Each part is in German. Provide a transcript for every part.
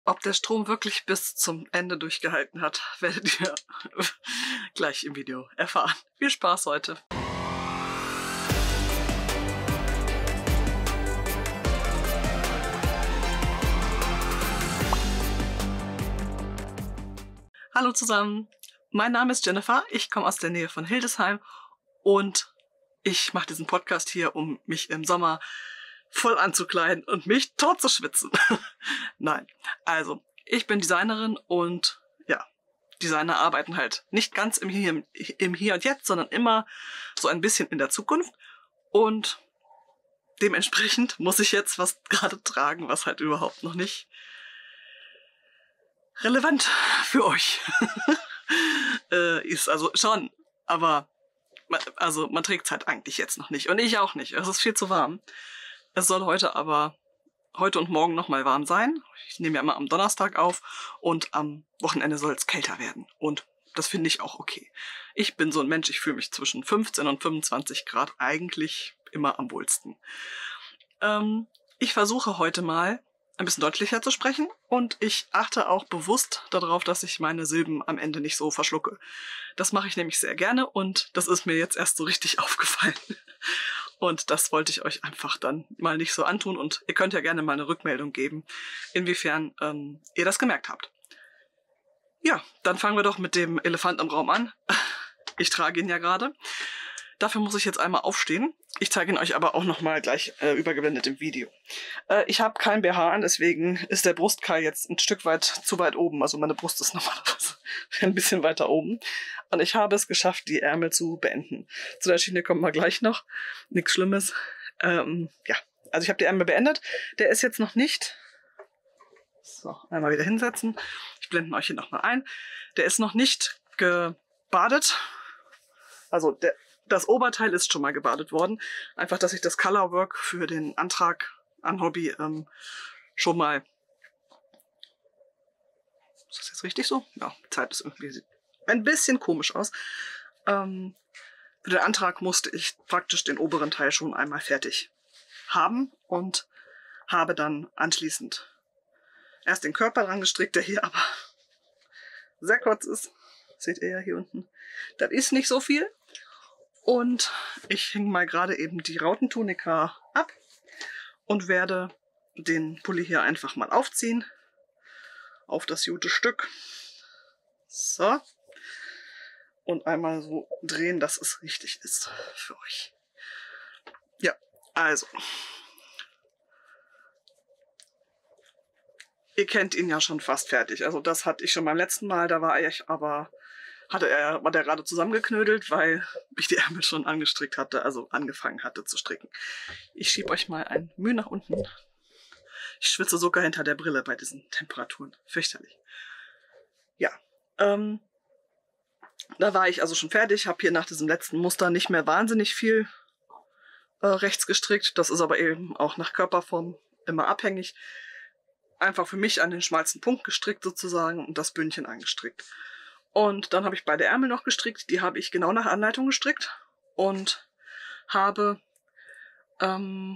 Ob der Strom wirklich bis zum Ende durchgehalten hat, werdet ihr gleich im Video erfahren. Viel Spaß heute! Hallo zusammen, mein Name ist Jennifer, ich komme aus der Nähe von Hildesheim und ich mache diesen Podcast hier, um mich im Sommer voll anzukleiden und mich tot zu schwitzen. Nein, also ich bin Designerin und ja, Designer arbeiten halt nicht ganz im Hier und Jetzt, sondern immer so ein bisschen in der Zukunft und dementsprechend muss ich jetzt was gerade tragen, was halt überhaupt noch nicht relevant für euch ist. Also schon, aber man trägt es halt eigentlich jetzt noch nicht und ich auch nicht. Es ist viel zu warm. Es soll heute und morgen nochmal warm sein. Ich nehme ja immer am Donnerstag auf und am Wochenende soll es kälter werden. Und das finde ich auch okay. Ich bin so ein Mensch, ich fühle mich zwischen 15 und 25 Grad eigentlich immer am wohlsten. Ich versuche heute mal ein bisschen deutlicher zu sprechen und ich achte auch bewusst darauf, dass ich meine Silben am Ende nicht so verschlucke. Das mache ich nämlich sehr gerne und das ist mir jetzt erst so richtig aufgefallen. Und das wollte ich euch einfach dann mal nicht so antun und ihr könnt ja gerne mal eine Rückmeldung geben, inwiefern ihr das gemerkt habt. Ja, dann fangen wir doch mit dem Elefant im Raum an. Ich trage ihn ja gerade. Dafür muss ich jetzt einmal aufstehen. Ich zeige ihn euch aber auch nochmal gleich übergeblendet im Video. Ich habe kein BH an, deswegen ist der Brustkeil jetzt ein Stück weit zu weit oben. Also meine Brust ist normalerweise ein bisschen weiter oben. Und ich habe es geschafft, die Ärmel zu beenden. Zu der Schiene kommen wir gleich noch. Nichts Schlimmes. Ja, also ich habe die Ärmel beendet. Der ist jetzt noch nicht... So, einmal wieder hinsetzen. Ich blende euch hier nochmal ein. Der ist noch nicht gebadet. Also das Oberteil ist schon mal gebadet worden. Einfach, dass ich das Colorwork für den Antrag an Hobby schon mal... Ist das jetzt richtig so? Ja, die Zeit ist irgendwie... Sieht ein bisschen komisch aus. Für den Antrag musste ich praktisch den oberen Teil schon einmal fertig haben und habe dann anschließend erst den Körper dran gestrickt, der hier aber sehr kurz ist. Seht ihr ja hier unten. Das ist nicht so viel. Und ich hänge mal gerade eben die Rautentunika ab und werde den Pulli hier einfach mal aufziehen. Auf das gute Stück. So. Und einmal so drehen, dass es richtig ist für euch. Ja, also. Ihr kennt ihn ja schon fast fertig. Also das hatte ich schon beim letzten Mal, da war der gerade zusammengeknödelt, weil ich die Ärmel schon angestrickt hatte, also angefangen hatte zu stricken. Ich schiebe euch mal ein Mühe nach unten. Ich schwitze sogar hinter der Brille bei diesen Temperaturen. Fürchterlich. Ja, da war ich also schon fertig, habe hier nach diesem letzten Muster nicht mehr wahnsinnig viel rechts gestrickt. Das ist aber eben auch nach Körperform immer abhängig. Einfach für mich an den schmalsten Punkt gestrickt sozusagen und das Bündchen angestrickt. Und dann habe ich beide Ärmel noch gestrickt. Die habe ich genau nach Anleitung gestrickt und habe, wollte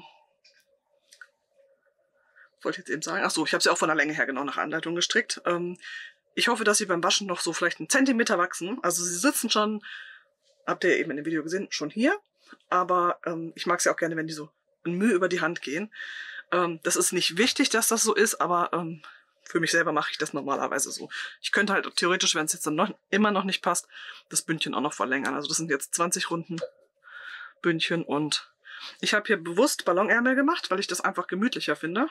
ich jetzt eben sagen, ach so, ich habe sie auch von der Länge her genau nach Anleitung gestrickt. Ich hoffe, dass sie beim Waschen noch so vielleicht 1 Zentimeter wachsen. Also sie sitzen schon, habt ihr eben in dem Video gesehen, schon hier. Aber ich mag sie auch gerne, wenn die so in Mühe über die Hand gehen. Das ist nicht wichtig, dass das so ist, aber für mich selber mache ich das normalerweise so. Ich könnte halt theoretisch, wenn es jetzt dann immer noch nicht passt, das Bündchen auch noch verlängern. Also das sind jetzt 20 Runden Bündchen und ich habe hier bewusst Ballonärmel gemacht, weil ich das einfach gemütlicher finde,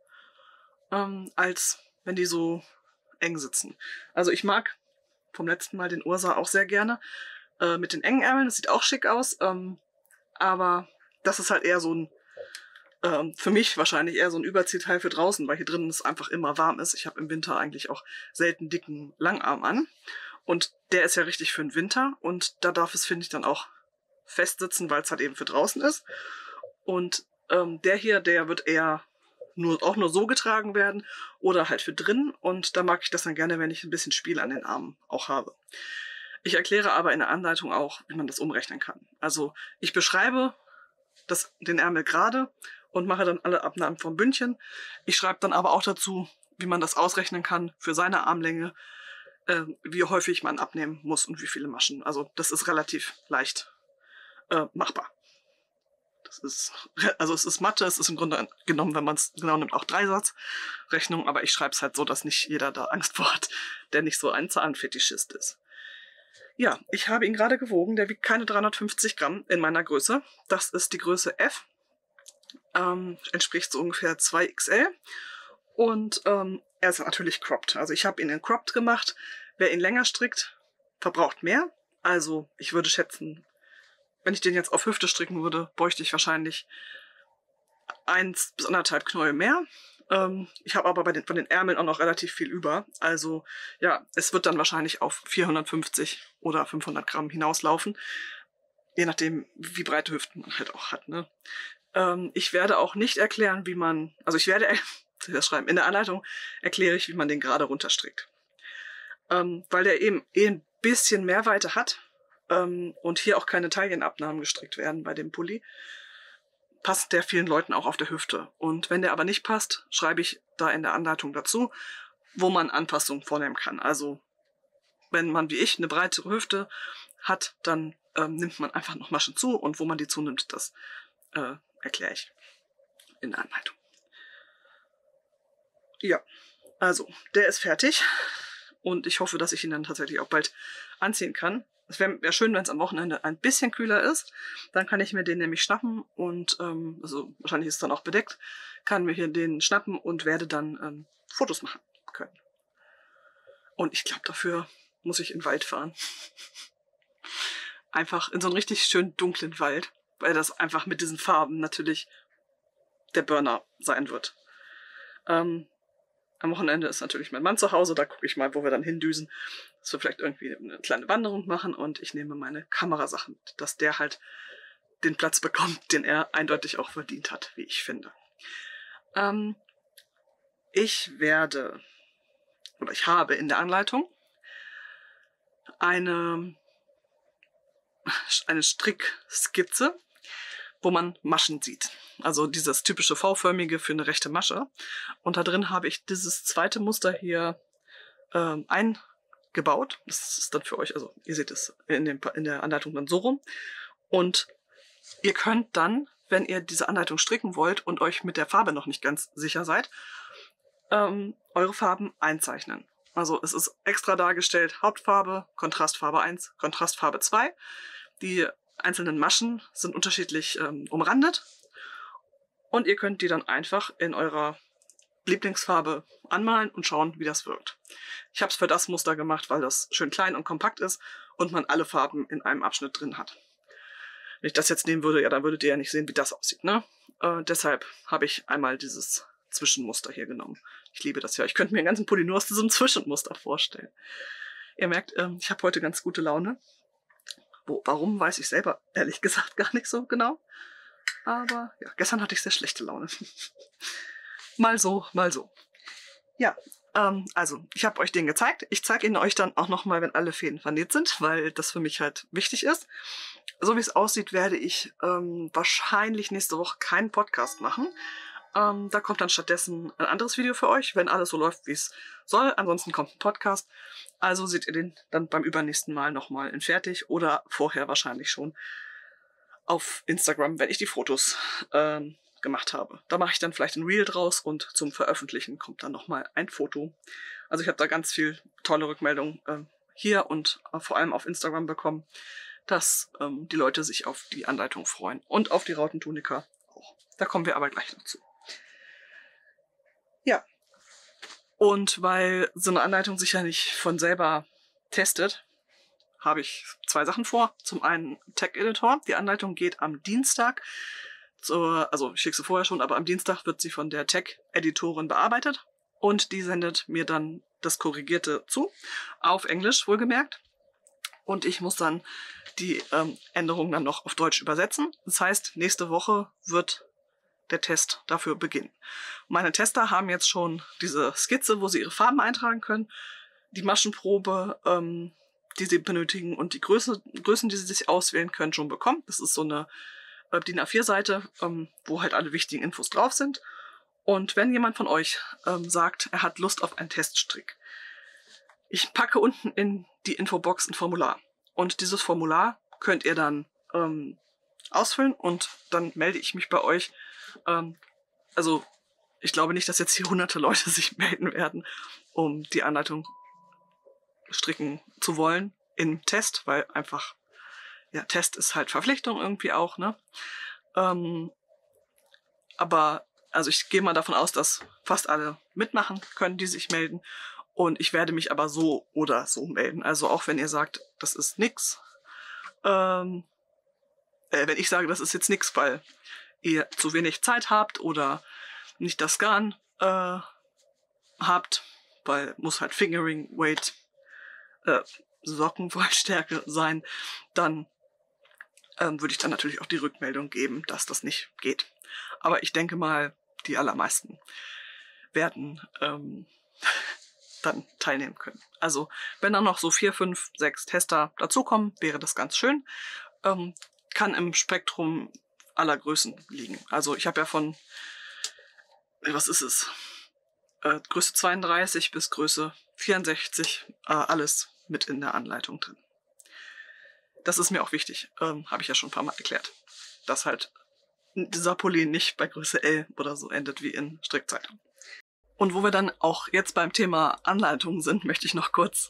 als wenn die so eng sitzen. Also ich mag vom letzten Mal den Ursa auch sehr gerne mit den engen Ärmeln. Das sieht auch schick aus, aber das ist halt eher so ein für mich wahrscheinlich eher so ein Überziehteil für draußen, weil hier drinnen es einfach immer warm ist. Ich habe im Winter eigentlich auch selten dicken Langarm an. Und der ist ja richtig für den Winter. Und da darf es, finde ich, dann auch festsitzen, weil es halt eben für draußen ist. Und der hier, der wird eher auch nur so getragen werden oder halt für drinnen. Und da mag ich das dann gerne, wenn ich ein bisschen Spiel an den Armen auch habe. Ich erkläre aber in der Anleitung auch, wie man das umrechnen kann. Also ich beschreibe den Ärmel gerade und mache dann alle Abnahmen vom Bündchen. Ich schreibe dann aber auch dazu, wie man das ausrechnen kann für seine Armlänge, wie häufig man abnehmen muss und wie viele Maschen. Also das ist relativ leicht machbar. Also es ist Mathe, es ist im Grunde genommen, wenn man es genau nimmt, auch Dreisatzrechnung, aber ich schreibe es halt so, dass nicht jeder da Angst vor hat, der nicht so ein Zahnfetischist ist. Ja, ich habe ihn gerade gewogen, der wiegt keine 350 Gramm in meiner Größe. Das ist die Größe F, entspricht so ungefähr 2XL und er ist natürlich cropped. Also ich habe ihn in cropped gemacht. Wer ihn länger strickt, verbraucht mehr. Also ich würde schätzen, wenn ich den jetzt auf Hüfte stricken würde, bräuchte ich wahrscheinlich 1 bis 1,5 Knäuel mehr. Ich habe aber von den Ärmeln auch noch relativ viel über. Also ja, es wird dann wahrscheinlich auf 450 oder 500 Gramm hinauslaufen. Je nachdem, wie breite Hüften man halt auch hat. Ne? Ich werde auch nicht erklären, wie man... Also ich werde das schreiben. In der Anleitung erkläre ich, wie man den gerade runterstrickt. Weil der eben ein bisschen mehr Weite hat. Und hier auch keine Taillenabnahmen gestrickt werden bei dem Pulli, passt der vielen Leuten auch auf der Hüfte. Und wenn der aber nicht passt, schreibe ich da in der Anleitung dazu, wo man Anpassungen vornehmen kann. Also wenn man wie ich eine breitere Hüfte hat, dann nimmt man einfach noch Maschen zu und wo man die zunimmt, das erkläre ich in der Anleitung. Ja, also der ist fertig und ich hoffe, dass ich ihn dann tatsächlich auch bald anziehen kann. Es wäre schön, wenn es am Wochenende ein bisschen kühler ist. Dann kann ich mir den nämlich schnappen und, also wahrscheinlich ist es dann auch bedeckt, kann mir hier den schnappen und werde dann Fotos machen können. Und ich glaube, dafür muss ich in den Wald fahren. Einfach in so einen richtig schön dunklen Wald, weil das einfach mit diesen Farben natürlich der Burner sein wird. Am Wochenende ist natürlich mein Mann zu Hause, da gucke ich mal, wo wir dann hindüsen, dass wir vielleicht irgendwie eine kleine Wanderung machen und ich nehme meine Kamerasachen mit, dass der halt den Platz bekommt, den er eindeutig auch verdient hat, wie ich finde. Ich habe in der Anleitung eine Strickskizze, wo man Maschen sieht. Also dieses typische V-förmige für eine rechte Masche. Und da drin habe ich dieses zweite Muster hier eingebaut. Das ist dann für euch, also ihr seht es in der Anleitung dann so rum. Und ihr könnt dann, wenn ihr diese Anleitung stricken wollt und euch mit der Farbe noch nicht ganz sicher seid, eure Farben einzeichnen. Also es ist extra dargestellt, Hauptfarbe, Kontrastfarbe 1, Kontrastfarbe 2. Die einzelnen Maschen sind unterschiedlich umrandet und ihr könnt die dann einfach in eurer Lieblingsfarbe anmalen und schauen, wie das wirkt. Ich habe es für das Muster gemacht, weil das schön klein und kompakt ist und man alle Farben in einem Abschnitt drin hat. Wenn ich das jetzt nehmen würde, ja, dann würdet ihr ja nicht sehen, wie das aussieht, ne? Deshalb habe ich einmal dieses Zwischenmuster hier genommen. Ich liebe das ja. Ich könnte mir einen ganzen Pulli nur aus diesem Zwischenmuster vorstellen. Ihr merkt, ich habe heute ganz gute Laune. Warum, weiß ich selber ehrlich gesagt gar nicht so genau. Aber ja, gestern hatte ich sehr schlechte Laune. Mal so, mal so. Ja, also ich habe euch den gezeigt. Ich zeige ihn euch dann auch nochmal, wenn alle Fäden vernäht sind, weil das für mich halt wichtig ist. So wie es aussieht, werde ich wahrscheinlich nächste Woche keinen Podcast machen. Da kommt dann stattdessen ein anderes Video für euch, wenn alles so läuft, wie es soll. Ansonsten kommt ein Podcast. Also seht ihr den dann beim übernächsten Mal nochmal in fertig oder vorher wahrscheinlich schon auf Instagram, wenn ich die Fotos gemacht habe. Da mache ich dann vielleicht ein Reel draus und zum Veröffentlichen kommt dann nochmal ein Foto. Also ich habe da ganz viel tolle Rückmeldungen hier und vor allem auf Instagram bekommen, dass die Leute sich auf die Anleitung freuen und auf die Rautentunika auch. Da kommen wir aber gleich noch zu. Ja, und weil so eine Anleitung sich ja nicht von selber testet, habe ich 2 Sachen vor. Zum einen Tag-Editor. Die Anleitung geht am Dienstag. Also ich schicke sie vorher schon, aber am Dienstag wird sie von der Tag-Editorin bearbeitet. Und die sendet mir dann das Korrigierte zu. Auf Englisch wohlgemerkt. Und ich muss dann die Änderungen dann noch auf Deutsch übersetzen. Das heißt, nächste Woche wird der Test dafür beginnen. Meine Tester haben jetzt schon diese Skizze, wo sie ihre Farben eintragen können, die Maschenprobe, die sie benötigen und die Größen, die sie sich auswählen können, schon bekommen. Das ist so eine DIN A4-Seite, wo halt alle wichtigen Infos drauf sind. Und wenn jemand von euch sagt, er hat Lust auf einen Teststrick, ich packe unten in die Infobox ein Formular. Und dieses Formular könnt ihr dann ausfüllen und dann melde ich mich bei euch. Also ich glaube nicht, dass jetzt hier hunderte Leute sich melden werden, um die Anleitung stricken zu wollen im Test, weil einfach, ja, Test ist halt Verpflichtung irgendwie auch, ne? Aber also ich gehe mal davon aus, dass fast alle mitmachen können, die sich melden. Und ich werde mich aber so oder so melden. Also auch wenn ihr sagt, das ist nix. Wenn ich sage, das ist jetzt nix, weil ihr zu wenig Zeit habt oder nicht das Garn habt, weil muss halt Fingering Weight Sockenwollstärke sein, dann würde ich dann natürlich auch die Rückmeldung geben, dass das nicht geht. Aber ich denke mal, die allermeisten werden dann teilnehmen können. Also wenn dann noch so 4, 5, 6 Tester dazukommen, wäre das ganz schön. Kann im Spektrum aller Größen liegen. Also ich habe ja von, was ist es, Größe 32 bis Größe 64 alles mit in der Anleitung drin. Das ist mir auch wichtig, habe ich ja schon ein paar Mal erklärt, dass halt dieser Pulli nicht bei Größe L oder so endet wie in Strickzeitung. Und wo wir dann auch jetzt beim Thema Anleitungen sind, möchte ich noch kurz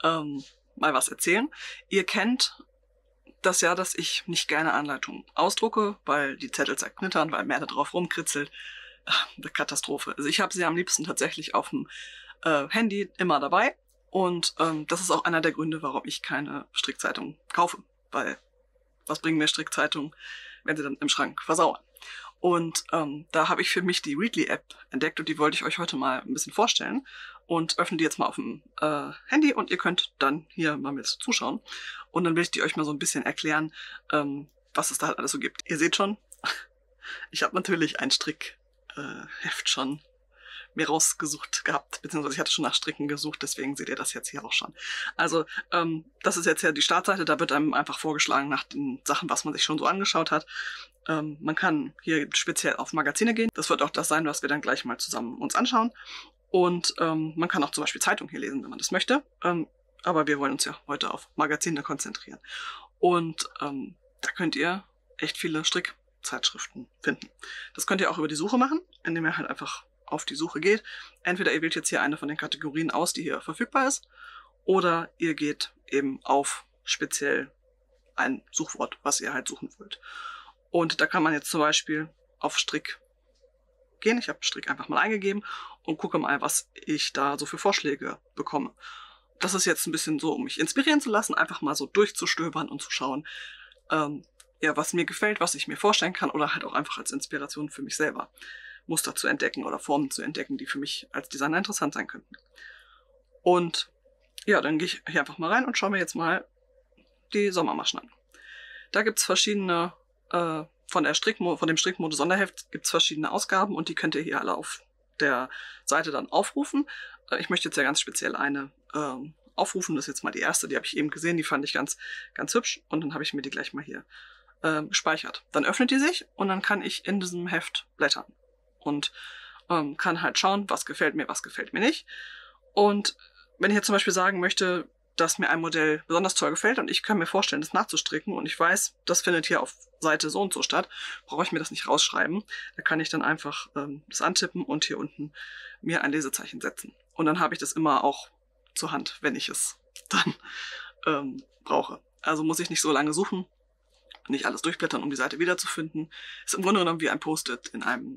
mal was erzählen. Ihr kennt das ja, dass ich nicht gerne Anleitungen ausdrucke, weil die Zettel zerknittern, weil mehr da drauf rumkritzelt. Eine Katastrophe. Also ich habe sie am liebsten tatsächlich auf dem Handy immer dabei. Und das ist auch einer der Gründe, warum ich keine Strickzeitung kaufe. Weil was bringen mir Strickzeitungen, wenn sie dann im Schrank versauern? Und da habe ich für mich die Readly-App entdeckt und die wollte ich euch heute mal ein bisschen vorstellen. Und öffne die jetzt mal auf dem Handy und ihr könnt dann hier mal mit zuschauen. Und dann will ich die euch mal so ein bisschen erklären, was es da halt alles so gibt. Ihr seht schon, ich habe natürlich ein Strickheft schon mir rausgesucht gehabt, beziehungsweise ich hatte schon nach Stricken gesucht, deswegen seht ihr das jetzt hier auch schon. Also das ist jetzt ja die Startseite, da wird einem einfach vorgeschlagen nach den Sachen, was man sich schon so angeschaut hat. Man kann hier speziell auf Magazine gehen, das wird auch das sein, was wir dann gleich mal zusammen uns anschauen. Und man kann auch zum Beispiel Zeitung hier lesen, wenn man das möchte, aber wir wollen uns ja heute auf Magazine konzentrieren. Und da könnt ihr echt viele Strickzeitschriften finden. Das könnt ihr auch über die Suche machen, indem ihr halt einfach auf die Suche geht. Entweder ihr wählt jetzt hier eine von den Kategorien aus, die hier verfügbar ist, oder ihr geht eben auf speziell ein Suchwort, was ihr halt suchen wollt. Und da kann man jetzt zum Beispiel auf Strick gehen. Ich habe Strick einfach mal eingegeben und gucke mal, was ich da so für Vorschläge bekomme. Das ist jetzt ein bisschen so, um mich inspirieren zu lassen, einfach mal so durchzustöbern und zu schauen, ja, was mir gefällt, was ich mir vorstellen kann oder halt auch einfach als Inspiration für mich selber. Muster zu entdecken oder Formen zu entdecken, die für mich als Designer interessant sein könnten. Und ja, dann gehe ich hier einfach mal rein und schaue mir jetzt mal die Sommermaschen an. Da gibt es verschiedene, von dem Strickmode Sonderheft gibt es verschiedene Ausgaben und die könnt ihr hier alle auf der Seite dann aufrufen. Ich möchte jetzt ja ganz speziell eine aufrufen, das ist jetzt mal die erste, die habe ich eben gesehen, die fand ich ganz, ganz hübsch und dann habe ich mir die gleich mal hier gespeichert. Dann öffnet die sich und dann kann ich in diesem Heft blättern. Und kann halt schauen, was gefällt mir nicht. Und wenn ich jetzt zum Beispiel sagen möchte, dass mir ein Modell besonders toll gefällt und ich kann mir vorstellen, das nachzustricken und ich weiß, das findet hier auf Seite so und so statt, brauche ich mir das nicht rausschreiben. Da kann ich dann einfach das antippen und hier unten mir ein Lesezeichen setzen. Und dann habe ich das immer auch zur Hand, wenn ich es dann brauche. Also muss ich nicht so lange suchen, nicht alles durchblättern, um die Seite wiederzufinden. Ist im Grunde genommen wie ein Post-it in einem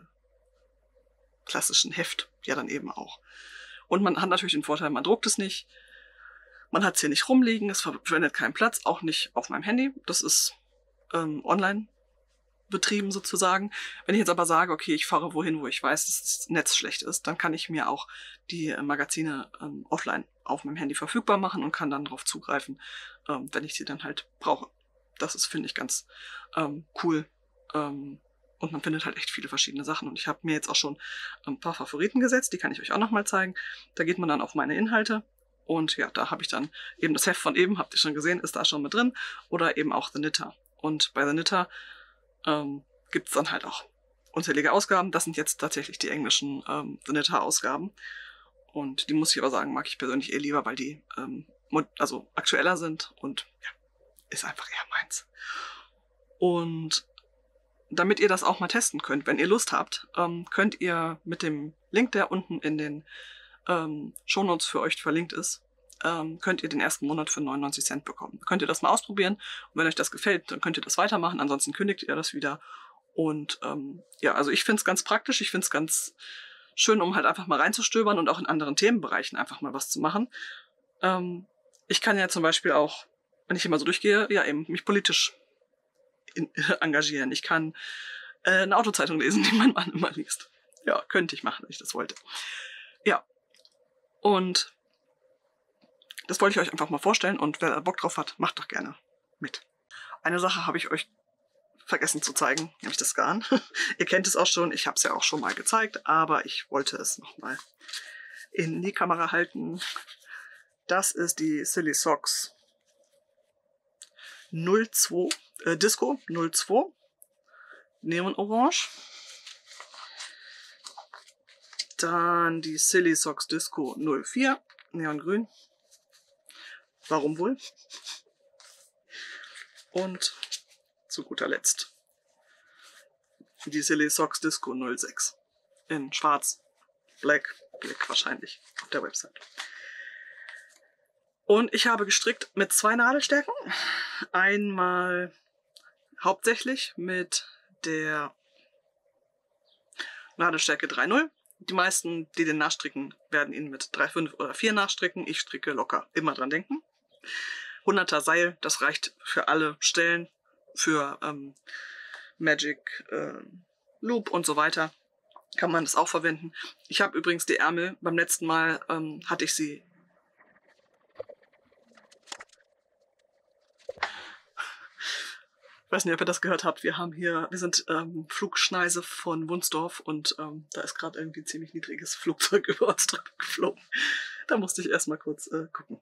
klassischen Heft, ja dann eben auch. Und man hat natürlich den Vorteil, man druckt es nicht, man hat es hier nicht rumliegen, es verschwendet keinen Platz, auch nicht auf meinem Handy. Das ist online betrieben sozusagen. Wenn ich jetzt aber sage, okay, ich fahre wohin, wo ich weiß, dass das Netz schlecht ist, dann kann ich mir auch die Magazine offline auf meinem Handy verfügbar machen und kann dann darauf zugreifen, wenn ich sie dann halt brauche. Das ist, finde ich, ganz cool. Und man findet halt echt viele verschiedene Sachen. Und ich habe mir jetzt auch schon ein paar Favoriten gesetzt. Die kann ich euch auch nochmal zeigen. Da geht man dann auf meine Inhalte. Und ja, da habe ich dann eben das Heft von eben, habt ihr schon gesehen, ist da schon mit drin. Oder eben auch The Knitter. Und bei The Knitter gibt es dann halt auch unzählige Ausgaben. Das sind jetzt tatsächlich die englischen Sonetta-Ausgaben. Und die muss ich aber sagen, mag ich persönlich eher lieber, weil die also aktueller sind und ja, ist einfach eher meins. Und damit ihr das auch mal testen könnt, wenn ihr Lust habt, könnt ihr mit dem Link, der unten in den Shownotes für euch verlinkt ist, könnt ihr den ersten Monat für 99 Cent bekommen. Könnt ihr das mal ausprobieren und wenn euch das gefällt, dann könnt ihr das weitermachen, ansonsten kündigt ihr das wieder. Und ja, also ich finde es ganz praktisch, ich finde es ganz schön, um halt einfach mal reinzustöbern und auch in anderen Themenbereichen einfach mal was zu machen. Ich kann ja zum Beispiel auch, wenn ich immer so durchgehe, ja eben mich politisch engagieren. Ich kann eine Autozeitung lesen, die mein Mann immer liest. Ja, könnte ich machen, wenn ich das wollte. Ja, und das wollte ich euch einfach mal vorstellen und wer da Bock drauf hat, macht doch gerne mit. Eine Sache habe ich euch vergessen zu zeigen, nämlich das Garn. Ihr kennt es auch schon, ich habe es ja auch schon mal gezeigt, aber ich wollte es nochmal in die Kamera halten. Das ist die Silly Socks 02, Disco 02, Neon Orange. Dann die Silly Socks Disco 04, Neongrün. Warum wohl? Und zu guter Letzt die Silly Socks Disco 06 in schwarz, black wahrscheinlich auf der Website. Und ich habe gestrickt mit 2 Nadelstärken. Einmal hauptsächlich mit der Nadelstärke 3,0. Die meisten, die den nachstricken, werden ihn mit 3,5 oder 4 nachstricken. Ich stricke locker, immer dran denken. 100er Seil, das reicht für alle Stellen, für Magic Loop und so weiter. Kann man das auch verwenden. Ich habe übrigens die Ärmel, beim letzten Mal hatte ich sie ich weiß nicht, ob ihr das gehört habt. Wir sind Flugschneise von Wunsdorf und da ist gerade irgendwie ein ziemlich niedriges Flugzeug über uns drüber geflogen. Da musste ich erstmal kurz gucken.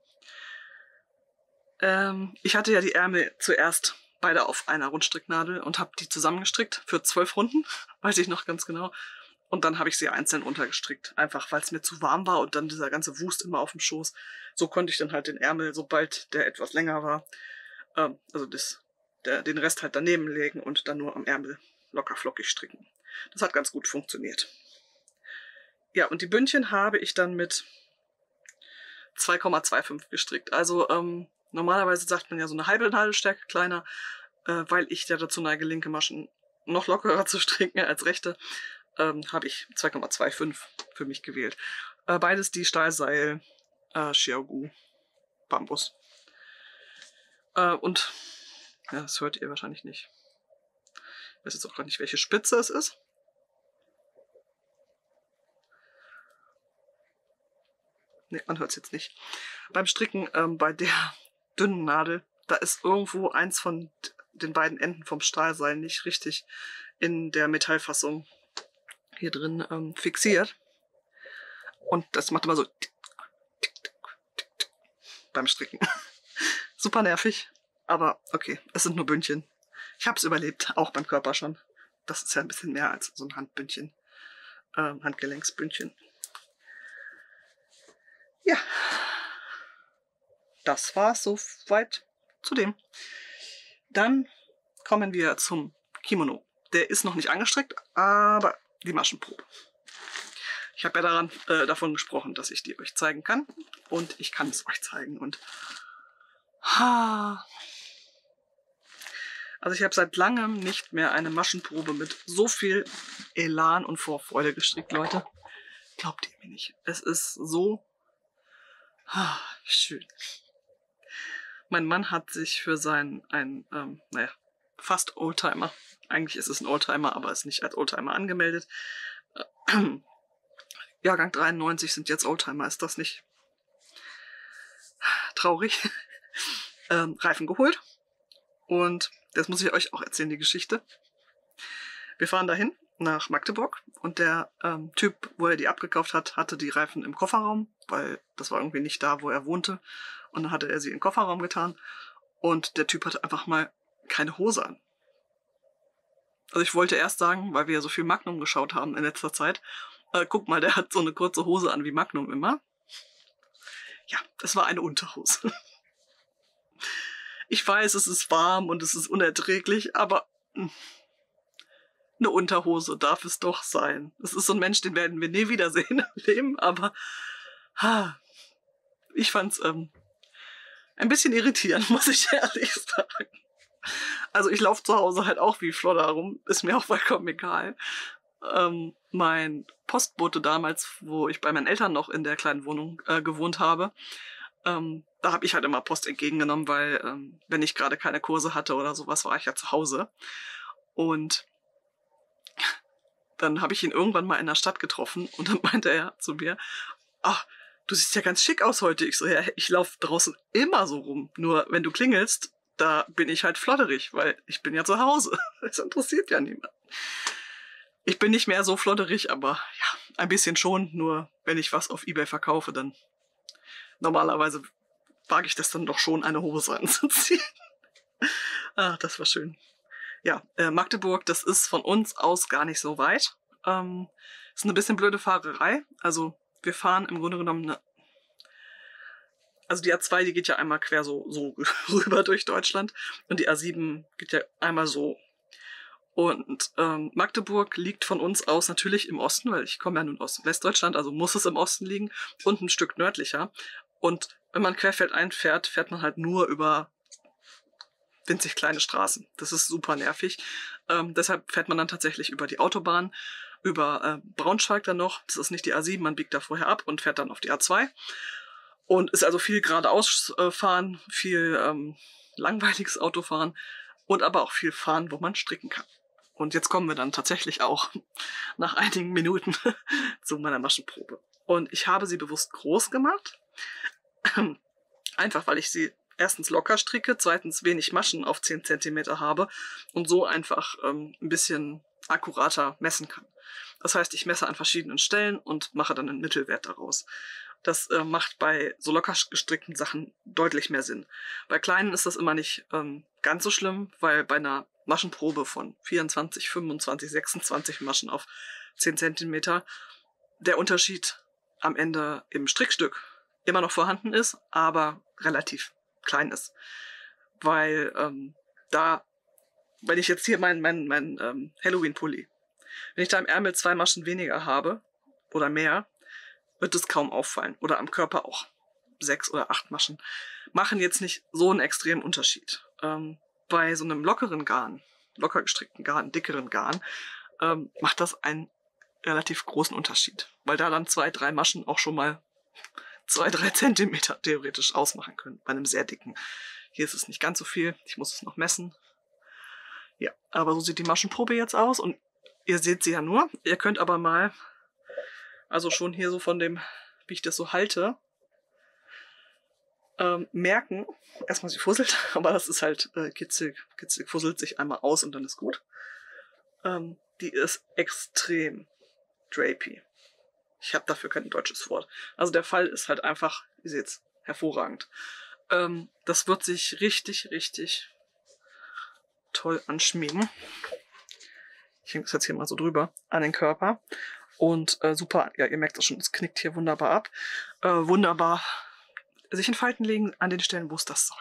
Ich hatte ja die Ärmel zuerst beide auf einer Rundstricknadel und habe die zusammengestrickt für 12 Runden, weiß ich noch ganz genau. Und dann habe ich sie einzeln runtergestrickt, einfach weil es mir zu warm war und dann dieser ganze Wust immer auf dem Schoß. So konnte ich dann halt den Ärmel, sobald der etwas länger war, also den Rest halt daneben legen und dann nur am Ärmel locker flockig stricken. Das hat ganz gut funktioniert. Ja, und die Bündchen habe ich dann mit 2,25 gestrickt. Also normalerweise sagt man ja so eine halbe Nadelstärke kleiner, weil ich ja dazu neige, linke Maschen noch lockerer zu stricken als rechte, habe ich 2,25 für mich gewählt. Beides die Stahlseil Xiaogu Bambus. Und ja, das hört ihr wahrscheinlich nicht. Ich weiß jetzt auch gar nicht, welche Spitze es ist. Ne, man hört es jetzt nicht. Beim Stricken bei der dünnen Nadel, da ist irgendwo eins von den beiden Enden vom Stahlseil nicht richtig in der Metallfassung hier drin fixiert. Und das macht immer so beim Stricken. Super nervig. Aber okay, es sind nur Bündchen. Ich habe es überlebt, auch beim Körper schon. Das ist ja ein bisschen mehr als so ein Handbündchen. Handgelenksbündchen. Ja. Das war es soweit zu dem. Dann kommen wir zum Kimono. Der ist noch nicht angestrickt, aber die Maschenprobe. Ich habe ja davon gesprochen, dass ich die euch zeigen kann. Und ich kann es euch zeigen. Und also ich habe seit langem nicht mehr eine Maschenprobe mit so viel Elan und Vorfreude gestrickt, Leute. Glaubt ihr mir nicht. Es ist so schön. Mein Mann hat sich für naja, fast Oldtimer, eigentlich ist es ein Oldtimer, aber ist nicht als Oldtimer angemeldet. Jahrgang 93 sind jetzt Oldtimer, ist das nicht traurig? Reifen geholt. Und das muss ich euch auch erzählen, die Geschichte. Wir fahren dahin nach Magdeburg und der Typ, wo er die abgekauft hat, hatte die Reifen im Kofferraum, weil das war irgendwie nicht da, wo er wohnte. Und dann hatte er sie in den Kofferraum getan und der Typ hatte einfach mal keine Hose an. Also ich wollte erst sagen, weil wir ja so viel Magnum geschaut haben in letzter Zeit, guck mal, der hat so eine kurze Hose an wie Magnum immer. Ja, das war eine Unterhose. Ich weiß, es ist warm und es ist unerträglich, aber eine Unterhose darf es doch sein. Es ist so ein Mensch, den werden wir nie wiedersehen im Leben, aber ich fand's ein bisschen irritierend, muss ich ehrlich sagen. Also ich laufe zu Hause halt auch wie Flodder rum, ist mir auch vollkommen egal. Mein Postbote damals, wo ich bei meinen Eltern noch in der kleinen Wohnung gewohnt habe, da habe ich halt immer Post entgegengenommen, weil wenn ich gerade keine Kurse hatte oder sowas, war ich ja zu Hause. Und dann habe ich ihn irgendwann mal in der Stadt getroffen und dann meinte er zu mir, ach, du siehst ja ganz schick aus heute. Ich so, ja, ich laufe draußen immer so rum. Nur wenn du klingelst, da bin ich halt flodderig, weil ich bin ja zu Hause. Das interessiert ja niemand. Ich bin nicht mehr so flodderig, aber ja, ein bisschen schon. Nur wenn ich was auf eBay verkaufe, dann normalerweise wage ich das dann doch schon, eine Hose anzuziehen. Das war schön. Ja, Magdeburg, das ist von uns aus gar nicht so weit. Ist eine bisschen blöde Fahrerei. Also wir fahren im Grunde genommen also die A2, die geht ja einmal quer so rüber durch Deutschland und die A7 geht ja einmal so. Und Magdeburg liegt von uns aus natürlich im Osten, weil ich komme ja nun aus Westdeutschland, also muss es im Osten liegen und ein Stück nördlicher. Und wenn man querfeldein fährt, fährt man halt nur über winzig kleine Straßen. Das ist super nervig. Deshalb fährt man dann tatsächlich über die Autobahn, über Braunschweig dann noch. Das ist nicht die A7, man biegt da vorher ab und fährt dann auf die A2. Und ist also viel geradeaus fahren, viel langweiliges Autofahren und aber auch viel fahren, wo man stricken kann. Und jetzt kommen wir dann tatsächlich auch nach einigen Minuten zu meiner Maschenprobe. Und ich habe sie bewusst groß gemacht. Einfach, weil ich sie erstens locker stricke, zweitens wenig Maschen auf 10 cm habe und so einfach ein bisschen akkurater messen kann. Das heißt, ich messe an verschiedenen Stellen und mache dann einen Mittelwert daraus. Das macht bei so locker gestrickten Sachen deutlich mehr Sinn. Bei kleinen ist das immer nicht ganz so schlimm, weil bei einer Maschenprobe von 24, 25, 26 Maschen auf 10 cm der Unterschied am Ende im Strickstück immer noch vorhanden ist, aber relativ klein ist. Weil wenn ich jetzt hier mein Halloween-Pulli, wenn ich da im Ärmel 2 Maschen weniger habe oder mehr, wird es kaum auffallen. Oder am Körper auch 6 oder 8 Maschen. Machen jetzt nicht so einen extremen Unterschied. Bei so einem lockeren Garn, locker gestrickten Garn, dickeren Garn, macht das einen relativ großen Unterschied. Weil da dann 2, 3 Maschen auch schon mal 2, 3 Zentimeter theoretisch ausmachen können. Bei einem sehr dicken. Hier ist es nicht ganz so viel. Ich muss es noch messen. Ja, aber so sieht die Maschenprobe jetzt aus. Und ihr seht sie ja nur. Ihr könnt aber mal, also schon hier so von dem, wie ich das so halte, merken, erstmal sie fusselt, aber das ist halt kitzig, fusselt sich einmal aus und dann ist gut. Die ist extrem drapey. Ich habe dafür kein deutsches Wort. Also der Fall ist halt einfach, ihr seht's, hervorragend. Das wird sich richtig, richtig toll anschmiegen. Ich hänge das jetzt hier mal so drüber an den Körper. Und super, ja, ihr merkt das schon, es knickt hier wunderbar ab. Wunderbar sich in Falten legen an den Stellen, wo es das soll.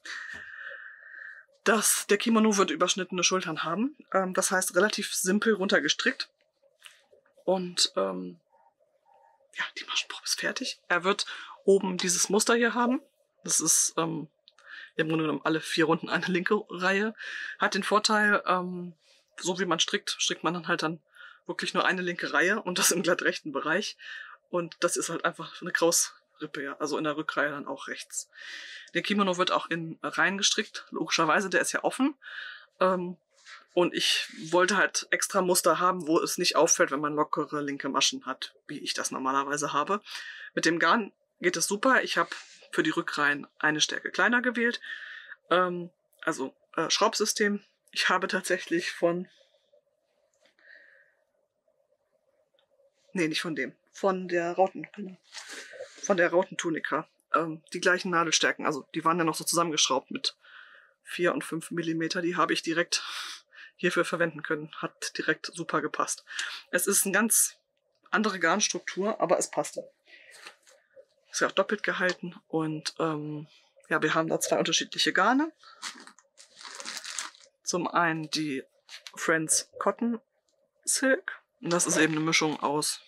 Der Kimono wird überschnittene Schultern haben. Das heißt, relativ simpel runtergestrickt. Und ja, die Maschenprobe ist fertig. Er wird oben dieses Muster hier haben. Das ist im Grunde genommen alle 4 Runden eine linke Reihe. Hat den Vorteil, so wie man strickt, strickt man dann halt dann wirklich nur eine linke Reihe und das im glatt rechten Bereich. Und das ist halt einfach eine Krausrippe, ja. Also in der Rückreihe dann auch rechts. Der Kimono wird auch in Reihen gestrickt. Logischerweise, der ist ja offen. Und ich wollte halt extra Muster haben, wo es nicht auffällt, wenn man lockere linke Maschen hat, wie ich das normalerweise habe. Mit dem Garn geht es super. Ich habe für die Rückreihen eine Stärke kleiner gewählt. Also Schraubsystem. Ich habe tatsächlich von der Rautentunika die gleichen Nadelstärken. Also die waren ja noch so zusammengeschraubt mit 4 und 5 mm. Die habe ich direkt hierfür verwenden können. Hat direkt super gepasst. Es ist eine ganz andere Garnstruktur, aber es passte. Ist ja auch doppelt gehalten und ja, wir haben da 2 unterschiedliche Garne. Zum einen die Friends Cotton Silk. Und das ist eben eine Mischung aus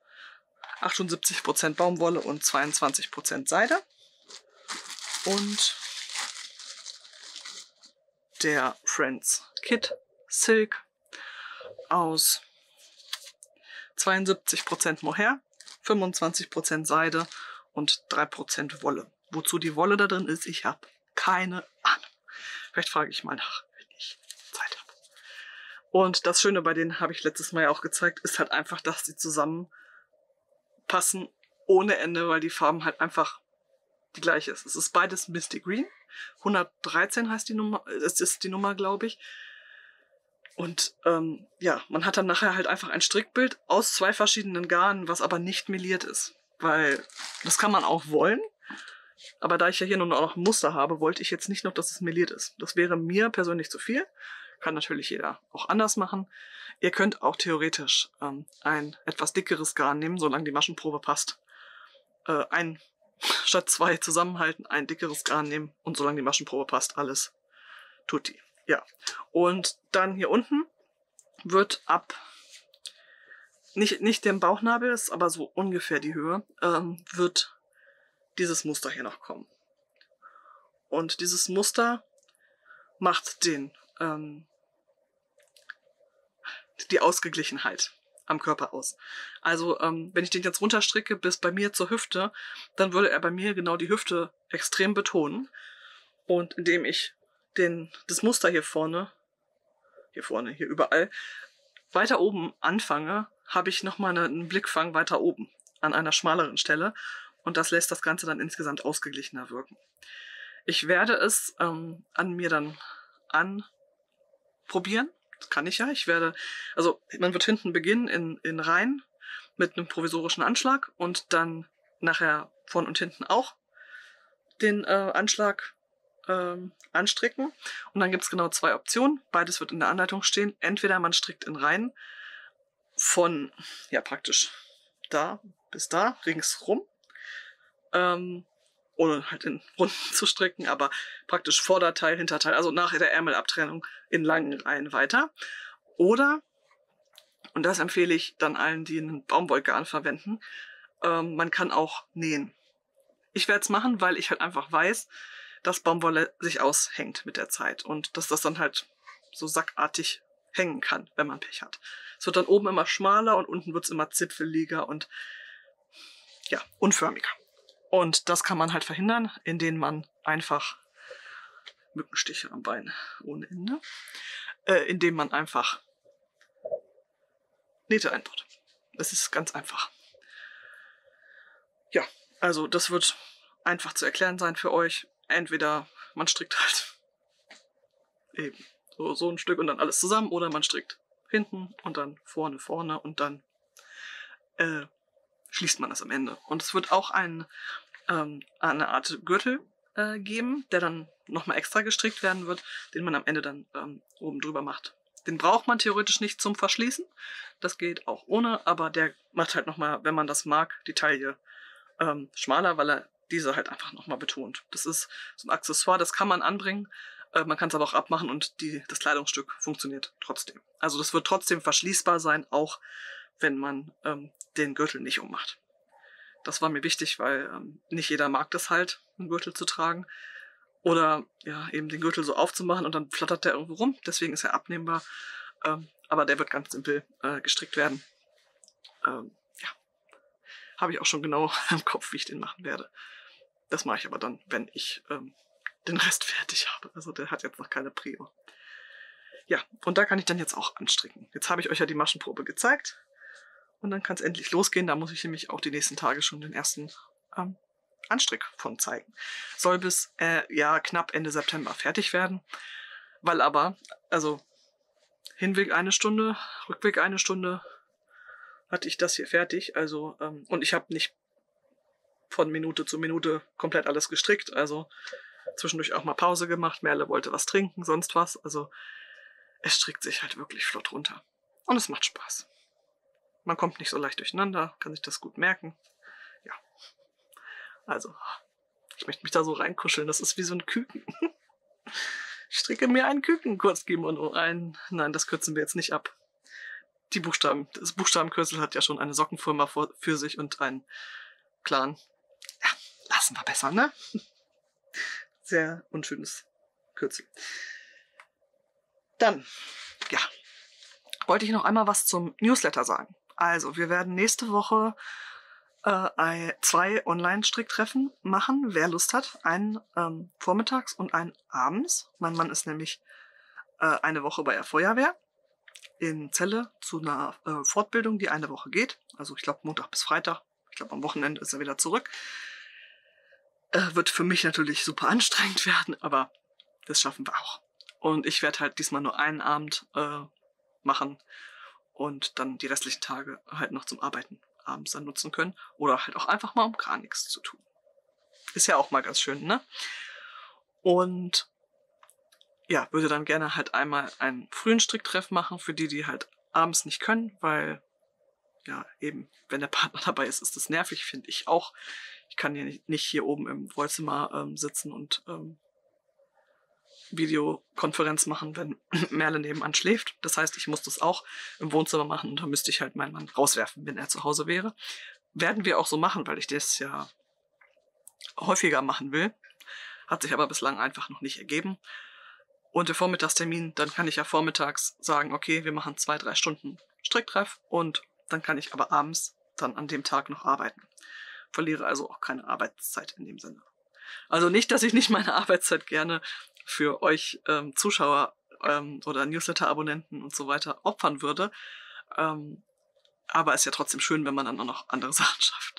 78% Baumwolle und 22% Seide. Und der Friends Kid Silk aus 72% Mohair, 25% Seide und 3% Wolle. Wozu die Wolle da drin ist, ich habe keine Ahnung. Vielleicht frage ich mal nach, wenn ich Zeit habe. Und das Schöne bei denen, habe ich letztes Mal ja auch gezeigt, ist halt einfach, dass die zusammenpassen ohne Ende, weil die Farben halt einfach die gleiche ist. Es ist beides Misty Green. 113 heißt die Nummer, es ist die Nummer, glaube ich. Und ja, man hat dann nachher halt einfach ein Strickbild aus 2 verschiedenen Garnen, was aber nicht meliert ist. Weil das kann man auch wollen. Aber da ich ja hier nur noch ein Muster habe, wollte ich jetzt nicht noch, dass es meliert ist. Das wäre mir persönlich zu viel. Kann natürlich jeder auch anders machen. Ihr könnt auch theoretisch ein etwas dickeres Garn nehmen, solange die Maschenprobe passt. Statt 2 zusammenhalten, ein dickeres Garn nehmen und solange die Maschenprobe passt, alles tutti. Ja, und dann hier unten wird ab, nicht dem Bauchnabel, ist aber so ungefähr die Höhe, wird dieses Muster hier noch kommen. Und dieses Muster macht die Ausgeglichenheit am Körper aus. Also wenn ich den jetzt runterstricke bis bei mir zur Hüfte, dann würde er bei mir genau die Hüfte extrem betonen. Und indem ich das Muster hier vorne, hier überall, weiter oben anfange, habe ich nochmal einen Blickfang weiter oben an einer schmaleren Stelle. Und das lässt das Ganze dann insgesamt ausgeglichener wirken. Ich werde es an mir dann anprobieren. Das kann ich ja. Also man wird hinten beginnen in Reihen mit einem provisorischen Anschlag und dann nachher vorn und hinten auch den Anschlag anstricken. Und dann gibt es genau 2 Optionen. Beides wird in der Anleitung stehen. Entweder man strickt in Reihen von, ja praktisch da bis da, ringsrum. Ohne halt in Runden zu stricken, aber praktisch Vorderteil, Hinterteil, also nach der Ärmelabtrennung in langen Reihen weiter. Oder, und das empfehle ich dann allen, die einen Baumwollgarn verwenden, man kann auch nähen. Ich werde es machen, weil ich halt einfach weiß, dass Baumwolle sich aushängt mit der Zeit und dass das dann halt so sackartig hängen kann, wenn man Pech hat. Es wird dann oben immer schmaler und unten wird es immer zipfeliger und ja, unförmiger. Und das kann man halt verhindern, indem man einfach Mückenstiche am Bein ohne Ende, indem man einfach Nähte einbaut. Das ist ganz einfach. Ja, also das wird einfach zu erklären sein für euch. Entweder man strickt halt eben so ein Stück und dann alles zusammen, oder man strickt hinten und dann vorne und dann schließt man das am Ende. Und es wird auch eine Art Gürtel geben, der dann nochmal extra gestrickt werden wird, den man am Ende dann oben drüber macht. Den braucht man theoretisch nicht zum Verschließen. Das geht auch ohne, aber der macht halt nochmal, wenn man das mag, die Taille schmaler, weil er diese halt einfach nochmal betont. Das ist so ein Accessoire, das kann man anbringen. Man kann es aber auch abmachen und das Kleidungsstück funktioniert trotzdem. Also das wird trotzdem verschließbar sein, auch wenn man den Gürtel nicht ummacht. Das war mir wichtig, weil nicht jeder mag das halt, einen Gürtel zu tragen. Oder ja, eben den Gürtel so aufzumachen und dann flattert der irgendwo rum. Deswegen ist er abnehmbar. Aber der wird ganz simpel gestrickt werden. Ja, habe ich auch schon genau im Kopf, wie ich den machen werde. Das mache ich aber dann, wenn ich den Rest fertig habe. Also der hat jetzt noch keine Prio. Ja, und da kann ich dann jetzt auch anstricken. Jetzt habe ich euch ja die Maschenprobe gezeigt. Und dann kann es endlich losgehen. Da muss ich nämlich auch die nächsten Tage schon den ersten Anstrick von zeigen. Soll bis ja knapp Ende September fertig werden. Weil aber, also Hinweg 1 Stunde, Rückweg 1 Stunde hatte ich das hier fertig. Also, und ich habe nicht von Minute zu Minute komplett alles gestrickt. Also zwischendurch auch mal Pause gemacht. Merle wollte was trinken, sonst was. Also es strickt sich halt wirklich flott runter. Und es macht Spaß. Man kommt nicht so leicht durcheinander, kann sich das gut merken. Ja, also, ich möchte mich da so reinkuscheln, das ist wie so ein Küken. Ich stricke mir einen Küken, Kurzkimono ein. Nein, das kürzen wir jetzt nicht ab. Das Buchstabenkürzel hat ja schon eine Sockenfirma für sich und einen Clan. Ja, lassen wir besser, ne? Sehr unschönes Kürzel. Dann, ja, wollte ich noch einmal was zum Newsletter sagen. Also, wir werden nächste Woche 2 Online-Stricktreffen machen, wer Lust hat. Einen vormittags und einen abends. Mein Mann ist nämlich eine Woche bei der Feuerwehr in Celle zu einer Fortbildung, die eine Woche geht. Also ich glaube Montag bis Freitag. Ich glaube am Wochenende ist er wieder zurück. Wird für mich natürlich super anstrengend werden, aber das schaffen wir auch. Und ich werde halt diesmal nur einen Abend machen und dann die restlichen Tage halt noch zum Arbeiten abends dann nutzen können. Oder halt auch einfach mal um gar nichts zu tun. Ist ja auch mal ganz schön, ne? Und ja, würde dann gerne halt einmal einen frühen Stricktreff machen für die, die halt abends nicht können, weil ja eben, wenn der Partner dabei ist, ist das nervig, finde ich auch. Ich kann ja nicht hier oben im Wohnzimmer sitzen und Videokonferenz machen, wenn Merle nebenan schläft. Das heißt, ich muss das auch im Wohnzimmer machen und da müsste ich halt meinen Mann rauswerfen, wenn er zu Hause wäre. Werden wir auch so machen, weil ich das ja häufiger machen will. Hat sich aber bislang einfach noch nicht ergeben. Und der Vormittagstermin, dann kann ich ja vormittags sagen, okay, wir machen 2-3 Stunden Stricktreff und dann kann ich aber abends dann an dem Tag noch arbeiten. Verliere also auch keine Arbeitszeit in dem Sinne. Also nicht, dass ich nicht meine Arbeitszeit gerne für euch Zuschauer oder Newsletter-Abonnenten und so weiter opfern würde. Aber ist ja trotzdem schön, wenn man dann auch noch andere Sachen schafft.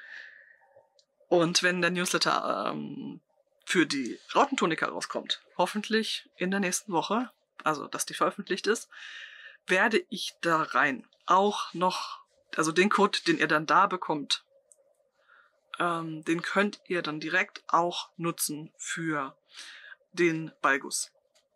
Und wenn der Newsletter für die Rautentonika rauskommt, hoffentlich in der nächsten Woche, also dass die veröffentlicht ist, werde ich da rein auch noch, also den Code, den ihr dann da bekommt, den könnt ihr dann direkt auch nutzen für den Valgus.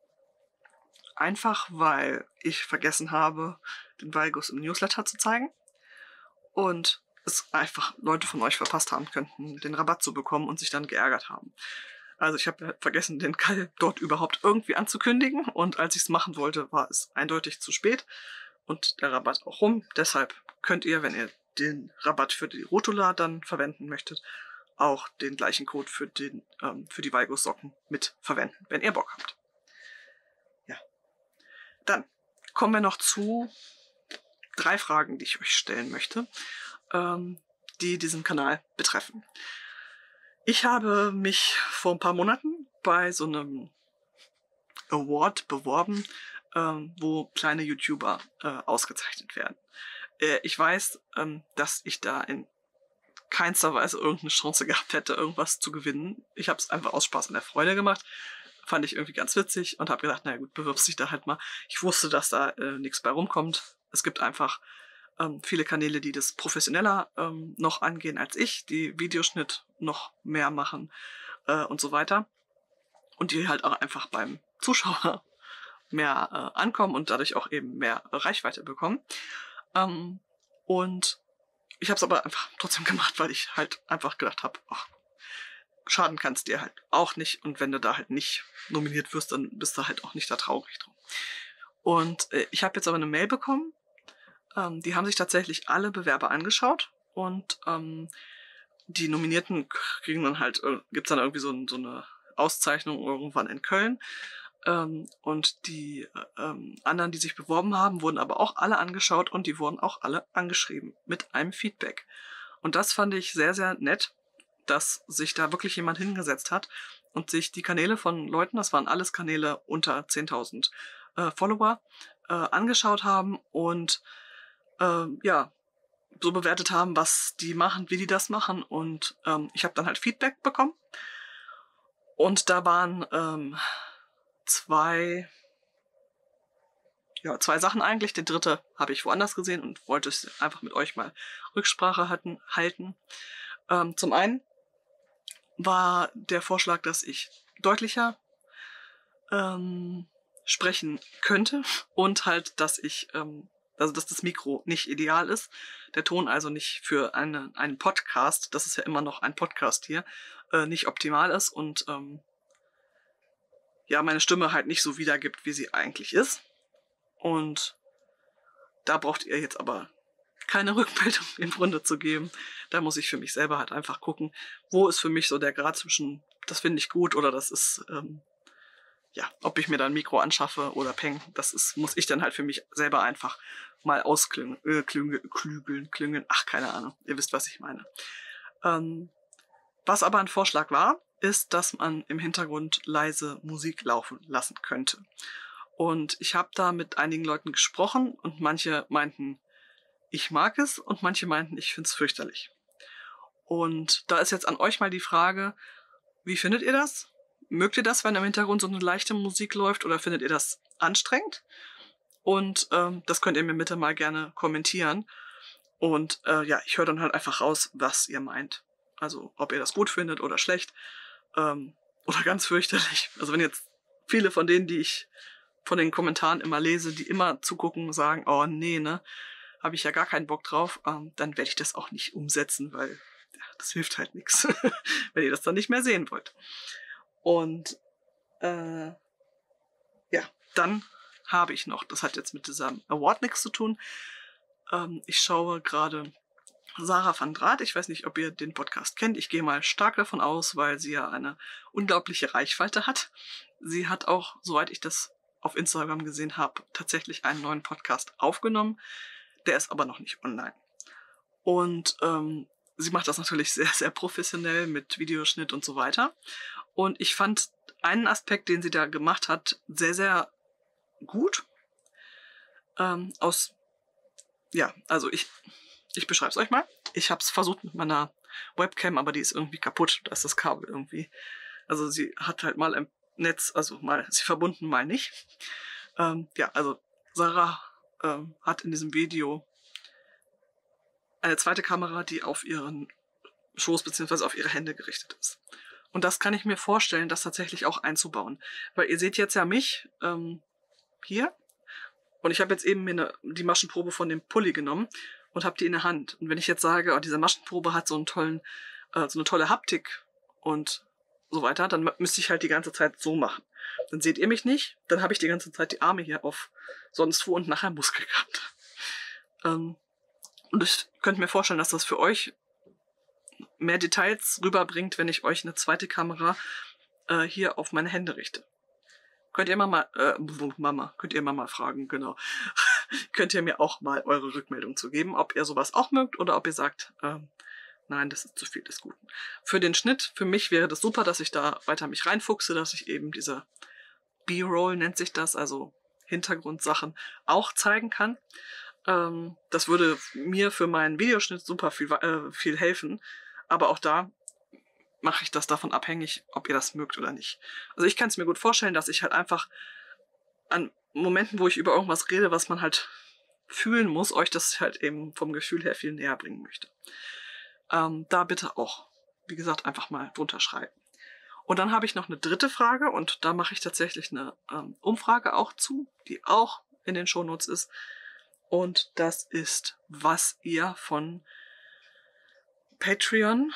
Einfach weil ich vergessen habe, den Valgus im Newsletter zu zeigen und es einfach Leute von euch verpasst haben könnten, den Rabatt zu bekommen und sich dann geärgert haben. Also ich habe vergessen, den Call dort überhaupt irgendwie anzukündigen und als ich es machen wollte, war es eindeutig zu spät und der Rabatt auch rum. Deshalb könnt ihr, wenn ihr den Rabatt für die Rotula dann verwenden möchtet, auch den gleichen Code für die Valgus-Socken mit verwenden, wenn ihr Bock habt. Ja. Dann kommen wir noch zu 3 Fragen, die ich euch stellen möchte, die diesen Kanal betreffen. Ich habe mich vor ein paar Monaten bei so einem Award beworben, wo kleine YouTuber ausgezeichnet werden. Ich weiß, dass ich da in keinster Weise irgendeine Chance gehabt hätte, irgendwas zu gewinnen. Ich habe es einfach aus Spaß und der Freude gemacht. Fand ich irgendwie ganz witzig und habe gedacht, naja gut, bewirbst dich da halt mal. Ich wusste, dass da nichts bei rumkommt. Es gibt einfach viele Kanäle, die das professioneller noch angehen als ich, die Videoschnitt noch mehr machen und so weiter. Und die halt auch einfach beim Zuschauer mehr ankommen und dadurch auch eben mehr Reichweite bekommen. Und ich habe es aber einfach trotzdem gemacht, weil ich halt einfach gedacht habe, ach, schaden kann's dir halt auch nicht. Und wenn du da halt nicht nominiert wirst, dann bist du halt auch nicht da traurig drum. Und ich habe jetzt aber eine Mail bekommen. Die haben sich tatsächlich alle Bewerber angeschaut. Und die Nominierten kriegen dann halt, gibt's dann irgendwie so eine Auszeichnung irgendwann in Köln. Und die anderen, die sich beworben haben, wurden aber auch alle angeschaut und die wurden auch alle angeschrieben mit einem Feedback. Und das fand ich sehr, sehr nett, dass sich da wirklich jemand hingesetzt hat und sich die Kanäle von Leuten, das waren alles Kanäle unter 10.000 Follower, angeschaut haben und ja, so bewertet haben, was die machen, wie die das machen. Und ich habe dann halt Feedback bekommen. Und da waren zwei Sachen eigentlich. Den dritte habe ich woanders gesehen und wollte es einfach mit euch mal Rücksprache halten. Zum einen war der Vorschlag, dass ich deutlicher sprechen könnte und halt, dass ich, also dass das Mikro nicht ideal ist, der Ton also nicht für einen Podcast, das ist ja immer noch ein Podcast hier, nicht optimal ist und ja, meine Stimme halt nicht so wiedergibt, wie sie eigentlich ist. Und da braucht ihr jetzt aber keine Rückmeldung im Grunde zu geben. Da muss ich für mich selber halt einfach gucken, wo ist für mich so der Grad zwischen, das finde ich gut oder das ist, ja, ob ich mir da ein Mikro anschaffe oder peng, muss ich dann halt für mich selber einfach mal klüngeln, ach, keine Ahnung, ihr wisst, was ich meine. Was aber ein Vorschlag war, ist, dass man im Hintergrund leise Musik laufen lassen könnte. Und ich habe da mit einigen Leuten gesprochen und manche meinten, ich mag es und manche meinten, ich finde es fürchterlich. Und da ist jetzt an euch mal die Frage, wie findet ihr das? Mögt ihr das, wenn im Hintergrund so eine leichte Musik läuft oder findet ihr das anstrengend? Und das könnt ihr mir bitte mal gerne kommentieren. Und ja, ich höre dann halt einfach raus, was ihr meint. Also ob ihr das gut findet oder schlecht oder ganz fürchterlich. Also wenn jetzt viele von denen, die ich von den Kommentaren immer lese, die immer zugucken, sagen, oh nee, ne, habe ich ja gar keinen Bock drauf, dann werde ich das auch nicht umsetzen, weil ja, das hilft halt nichts, wenn ihr das dann nicht mehr sehen wollt. Und ja, dann habe ich noch, das hat jetzt mit diesem Award nichts zu tun, ich schaue gerade Sarah van Draat, ich weiß nicht, ob ihr den Podcast kennt, ich gehe mal stark davon aus, weil sie ja eine unglaubliche Reichweite hat. Sie hat auch, soweit ich das auf Instagram gesehen habe, tatsächlich einen neuen Podcast aufgenommen, der ist aber noch nicht online. Und sie macht das natürlich sehr, sehr professionell mit Videoschnitt und so weiter. Und ich fand einen Aspekt, den sie da gemacht hat, sehr, sehr gut. Ja, also ich beschreibe es euch mal. Ich habe es versucht mit meiner Webcam, aber die ist irgendwie kaputt. Da ist das Kabel irgendwie. Also sie hat halt mal im Netz, also mal ist sie verbunden, mal nicht. Ja, also Sarah hat in diesem Video eine zweite Kamera, die auf ihren Schoß bzw. auf ihre Hände gerichtet ist. Und das kann ich mir vorstellen, das tatsächlich auch einzubauen. Weil ihr seht jetzt ja mich hier und ich habe jetzt eben mir die Maschenprobe von dem Pulli genommen und habe die in der Hand. Und wenn ich jetzt sage, oh, diese Maschenprobe hat so eine tolle Haptik und so weiter, dann müsste ich halt die ganze Zeit so machen. Dann seht ihr mich nicht, dann habe ich die ganze Zeit die Arme hier auf sonst wo und nachher Muskel gehabt. Und ich könnte mir vorstellen, dass das für euch mehr Details rüberbringt, wenn ich euch eine zweite Kamera hier auf meine Hände richte. Könnt ihr könnt ihr Mama fragen, genau. Könnt ihr mir auch mal eure Rückmeldung zu geben, ob ihr sowas auch mögt oder ob ihr sagt, nein, das ist zu viel des Guten. Für den Schnitt, für mich wäre das super, dass ich da weiter mich reinfuchse, dass ich eben diese B-Roll nennt sich das, also Hintergrundsachen auch zeigen kann. Das würde mir für meinen Videoschnitt super viel helfen, aber auch da mache ich das davon abhängig, ob ihr das mögt oder nicht. Also ich kann es mir gut vorstellen, dass ich halt einfach an Momenten, wo ich über irgendwas rede, was man halt fühlen muss, euch das halt eben vom Gefühl her viel näher bringen möchte. Da bitte auch, wie gesagt, einfach mal drunter schreiben. Und dann habe ich noch eine dritte Frage und da mache ich tatsächlich eine Umfrage auch zu, die auch in den Shownotes ist. Und das ist, was ihr von Patreon,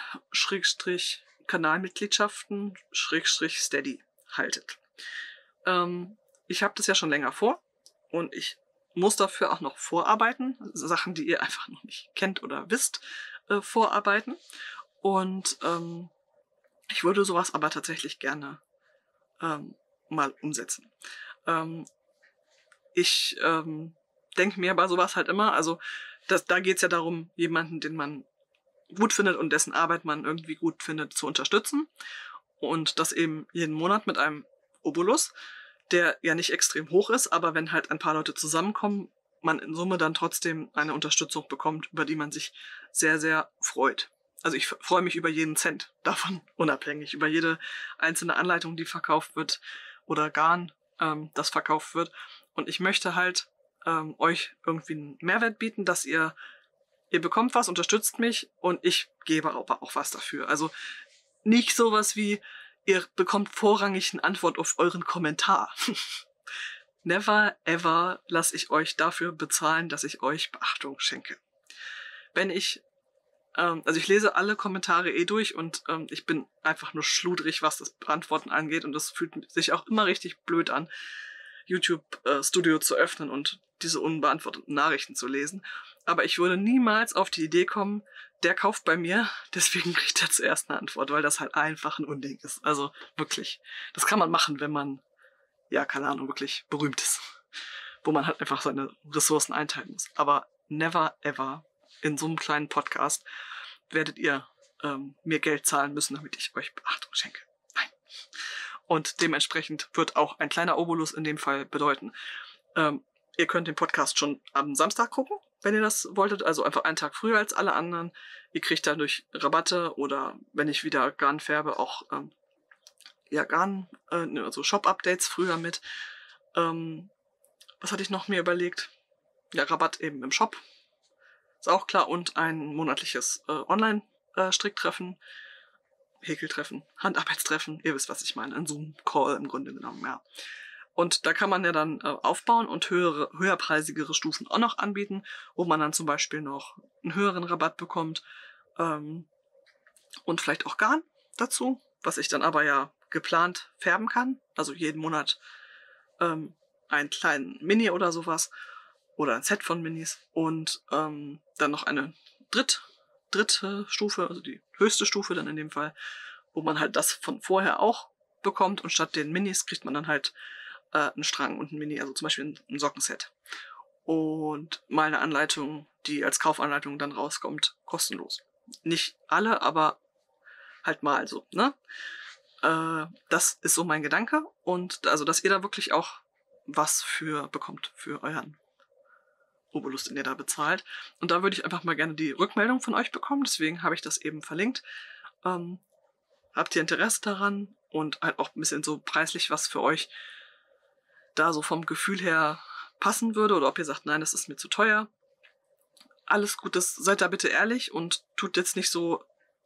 Kanalmitgliedschaften, Steady haltet. Ich habe das ja schon länger vor und ich muss dafür auch noch vorarbeiten. Sachen, die ihr einfach noch nicht kennt oder wisst, vorarbeiten. Und ich würde sowas aber tatsächlich gerne mal umsetzen. Ich denke mir bei sowas halt immer, also da geht es ja darum, jemanden, den man gut findet und dessen Arbeit man irgendwie gut findet, zu unterstützen. Und das eben jeden Monat mit einem Obolus, der ja nicht extrem hoch ist, aber wenn halt ein paar Leute zusammenkommen, man in Summe dann trotzdem eine Unterstützung bekommt, über die man sich sehr, sehr freut. Also ich freue mich über jeden Cent, davon unabhängig, über jede einzelne Anleitung, die verkauft wird oder Garn, das verkauft wird. Und ich möchte halt euch irgendwie einen Mehrwert bieten, dass ihr bekommt was, unterstützt mich und ich gebe aber auch was dafür. Also nicht sowas wie, ihr bekommt vorrangig eine Antwort auf euren Kommentar. never ever lasse ich euch dafür bezahlen, dass ich euch Beachtung schenke. Wenn ich also ich lese alle Kommentare durch und ich bin einfach nur schludrig, was das Beantworten angeht. Und das fühlt sich auch immer richtig blöd an, YouTube Studio zu öffnen und diese unbeantworteten Nachrichten zu lesen. Aber ich würde niemals auf die Idee kommen, der kauft bei mir, deswegen kriegt er zuerst eine Antwort, weil das halt einfach ein Unding ist. Also wirklich. Das kann man machen, wenn man, ja, keine Ahnung, wirklich berühmt ist. Wo man halt einfach seine Ressourcen einteilen muss. Aber never ever in so einem kleinen Podcast werdet ihr mir Geld zahlen müssen, damit ich euch Beachtung schenke. Nein. Und dementsprechend wird auch ein kleiner Obolus in dem Fall bedeuten, ihr könnt den Podcast schon am Samstag gucken, wenn ihr das wolltet. Also einfach einen Tag früher als alle anderen. Ihr kriegt dadurch Rabatte oder wenn ich wieder Garn färbe, auch Garn, also Shop-Updates früher mit. Was hatte ich noch mir überlegt? Ja, Rabatt eben im Shop. Ist auch klar. Und ein monatliches Online-Stricktreffen, Häkeltreffen, Handarbeitstreffen. Ihr wisst, was ich meine. Ein Zoom-Call im Grunde genommen, ja. Und da kann man ja dann aufbauen und höherpreisigere Stufen auch noch anbieten, wo man dann zum Beispiel noch einen höheren Rabatt bekommt und vielleicht auch Garn dazu, was ich dann aber ja geplant färben kann. Also jeden Monat einen kleinen Mini oder sowas oder ein Set von Minis und dann noch eine dritte Stufe, also die höchste Stufe dann in dem Fall, wo man halt das von vorher auch bekommt und statt den Minis kriegt man dann halt einen Strang und ein Mini, also zum Beispiel ein Sockenset. Und mal eine Anleitung, die als Kaufanleitung dann rauskommt, kostenlos. Nicht alle, aber halt mal so, ne? Das ist so mein Gedanke. Und also, dass ihr da wirklich auch was für bekommt, für euren Obolus, den ihr da bezahlt. Und da würde ich einfach mal gerne die Rückmeldung von euch bekommen. Deswegen habe ich das eben verlinkt. Habt ihr Interesse daran? Und halt auch ein bisschen so preislich, was für euch da so vom Gefühl her passen würde. Oder ob ihr sagt, nein, das ist mir zu teuer. Alles gut, seid da bitte ehrlich und tut jetzt nicht so,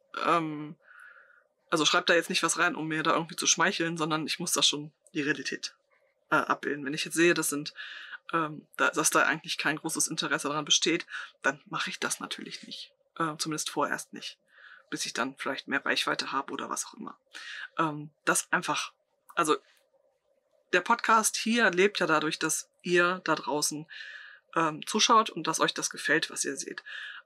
also schreibt da jetzt nicht was rein, um mir da irgendwie zu schmeicheln, sondern ich muss da schon die Realität abbilden. Wenn ich jetzt sehe, dass da eigentlich kein großes Interesse daran besteht, dann mache ich das natürlich nicht. Zumindest vorerst nicht. Bis ich dann vielleicht mehr Reichweite habe oder was auch immer. Das einfach, also der Podcast hier lebt ja dadurch, dass ihr da draußen zuschaut und dass euch das gefällt, was ihr seht.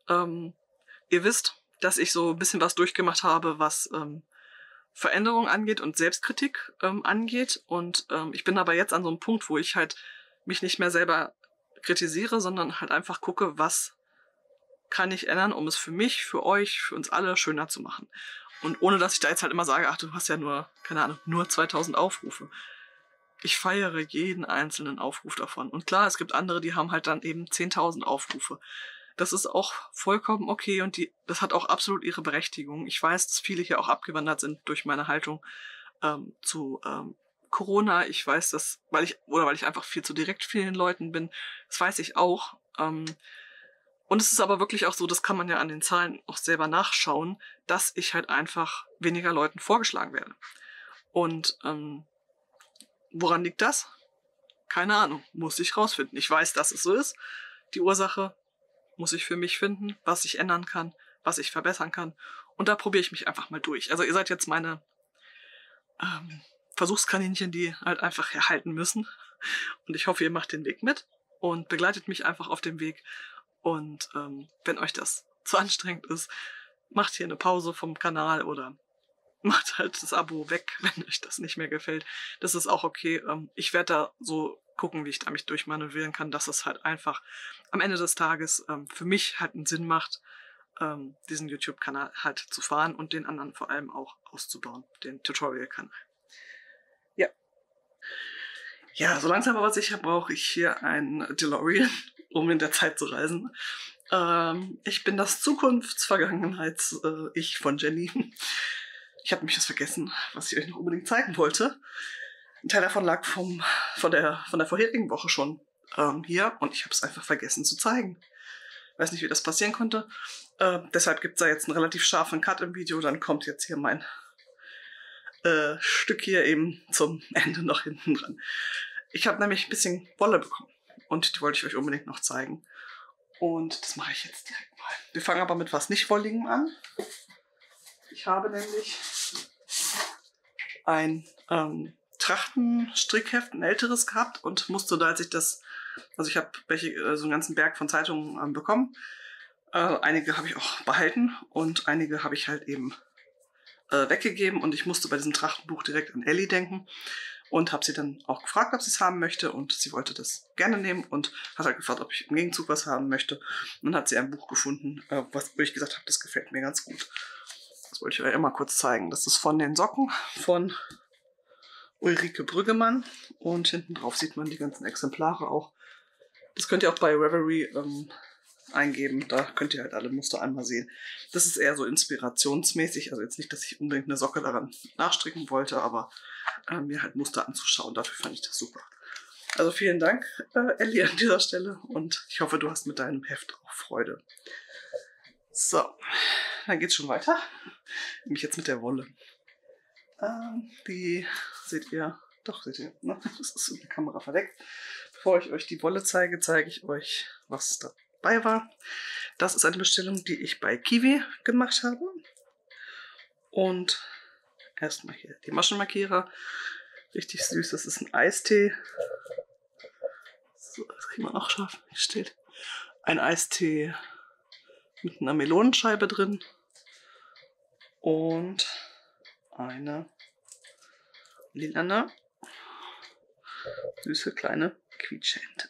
Ihr wisst, dass ich so ein bisschen was durchgemacht habe, was Veränderung angeht und Selbstkritik angeht. Und ich bin aber jetzt an so einem Punkt, wo ich halt mich nicht mehr selber kritisiere, sondern halt einfach gucke, was kann ich ändern, um es für mich, für euch, für uns alle schöner zu machen. Und ohne, dass ich da jetzt halt immer sage, ach, du hast ja nur, keine Ahnung, nur 2000 Aufrufe. Ich feiere jeden einzelnen Aufruf davon. Und klar, es gibt andere, die haben halt dann eben 10.000 Aufrufe. Das ist auch vollkommen okay und das hat auch absolut ihre Berechtigung. Ich weiß, dass viele hier auch abgewandert sind durch meine Haltung zu Corona. Ich weiß das, weil ich einfach viel zu direkt vielen Leuten bin. Das weiß ich auch. Und es ist aber wirklich auch so, das kann man ja an den Zahlen auch selber nachschauen, dass ich halt einfach weniger Leuten vorgeschlagen werde. Und woran liegt das? Keine Ahnung, muss ich rausfinden. Ich weiß, dass es so ist. Die Ursache muss ich für mich finden, was ich ändern kann, was ich verbessern kann. Und da probiere ich mich einfach mal durch. Also ihr seid jetzt meine Versuchskaninchen, die halt einfach herhalten müssen. Und ich hoffe, ihr macht den Weg mit und begleitet mich einfach auf dem Weg. Und wenn euch das zu anstrengend ist, macht hier eine Pause vom Kanal oder macht halt das Abo weg, wenn euch das nicht mehr gefällt. Das ist auch okay. Ich werde da so gucken, wie ich da mich durchmanövrieren kann, dass es halt einfach am Ende des Tages für mich halt einen Sinn macht, diesen YouTube-Kanal halt zu fahren und den anderen vor allem auch auszubauen, den Tutorial-Kanal. Ja. Ja, so langsam aber sicher brauche ich hier einen DeLorean, um in der Zeit zu reisen. Ich bin das Zukunfts-Vergangenheits-Ich von Jenny. Ich habe nämlich das vergessen, was ich euch noch unbedingt zeigen wollte. Ein Teil davon lag von der vorherigen Woche schon hier und ich habe es einfach vergessen zu zeigen. Weiß nicht, wie das passieren konnte. Deshalb gibt es da jetzt einen relativ scharfen Cut im Video. Dann kommt jetzt hier mein Stück hier eben zum Ende noch hinten dran. Ich habe nämlich ein bisschen Wolle bekommen und die wollte ich euch unbedingt noch zeigen. Und das mache ich jetzt direkt mal. Wir fangen aber mit was nicht Wolligem an. Ich habe nämlich ein Trachtenstrickheft, ein älteres gehabt und musste da, als ich das, also ich habe welche, so einen ganzen Berg von Zeitungen bekommen. Einige habe ich auch behalten und einige habe ich halt eben weggegeben und ich musste bei diesem Trachtenbuch direkt an Ellie denken und habe sie dann auch gefragt, ob sie es haben möchte und sie wollte das gerne nehmen und hat halt gefragt, ob ich im Gegenzug was haben möchte. Und dann hat sie ein Buch gefunden, wo ich gesagt habe, das gefällt mir ganz gut. Das wollte ich euch immer kurz zeigen. Das ist von den Socken von Ulrike Brüggemann und hinten drauf sieht man die ganzen Exemplare auch. Das könnt ihr auch bei Reverie eingeben, da könnt ihr halt alle Muster einmal sehen. Das ist eher so inspirationsmäßig, also jetzt nicht, dass ich unbedingt eine Socke daran nachstricken wollte, aber mir halt Muster anzuschauen, dafür fand ich das super. Also vielen Dank, Ellie, an dieser Stelle und ich hoffe, du hast mit deinem Heft auch Freude. So, dann geht's schon weiter, nämlich jetzt mit der Wolle. Die seht ihr, ne? Das ist in der Kamera verdeckt. Bevor ich euch die Wolle zeige, zeige ich euch, was dabei war. Das ist eine Bestellung, die ich bei Kiwi gemacht habe. Und erstmal hier die Maschenmarkierer. Richtig süß, das ist ein Eistee. So, das kriegen wir noch scharf. Hier steht ein Eistee mit einer Melonenscheibe drin. Und eine lilane, süße kleine Quietscheente.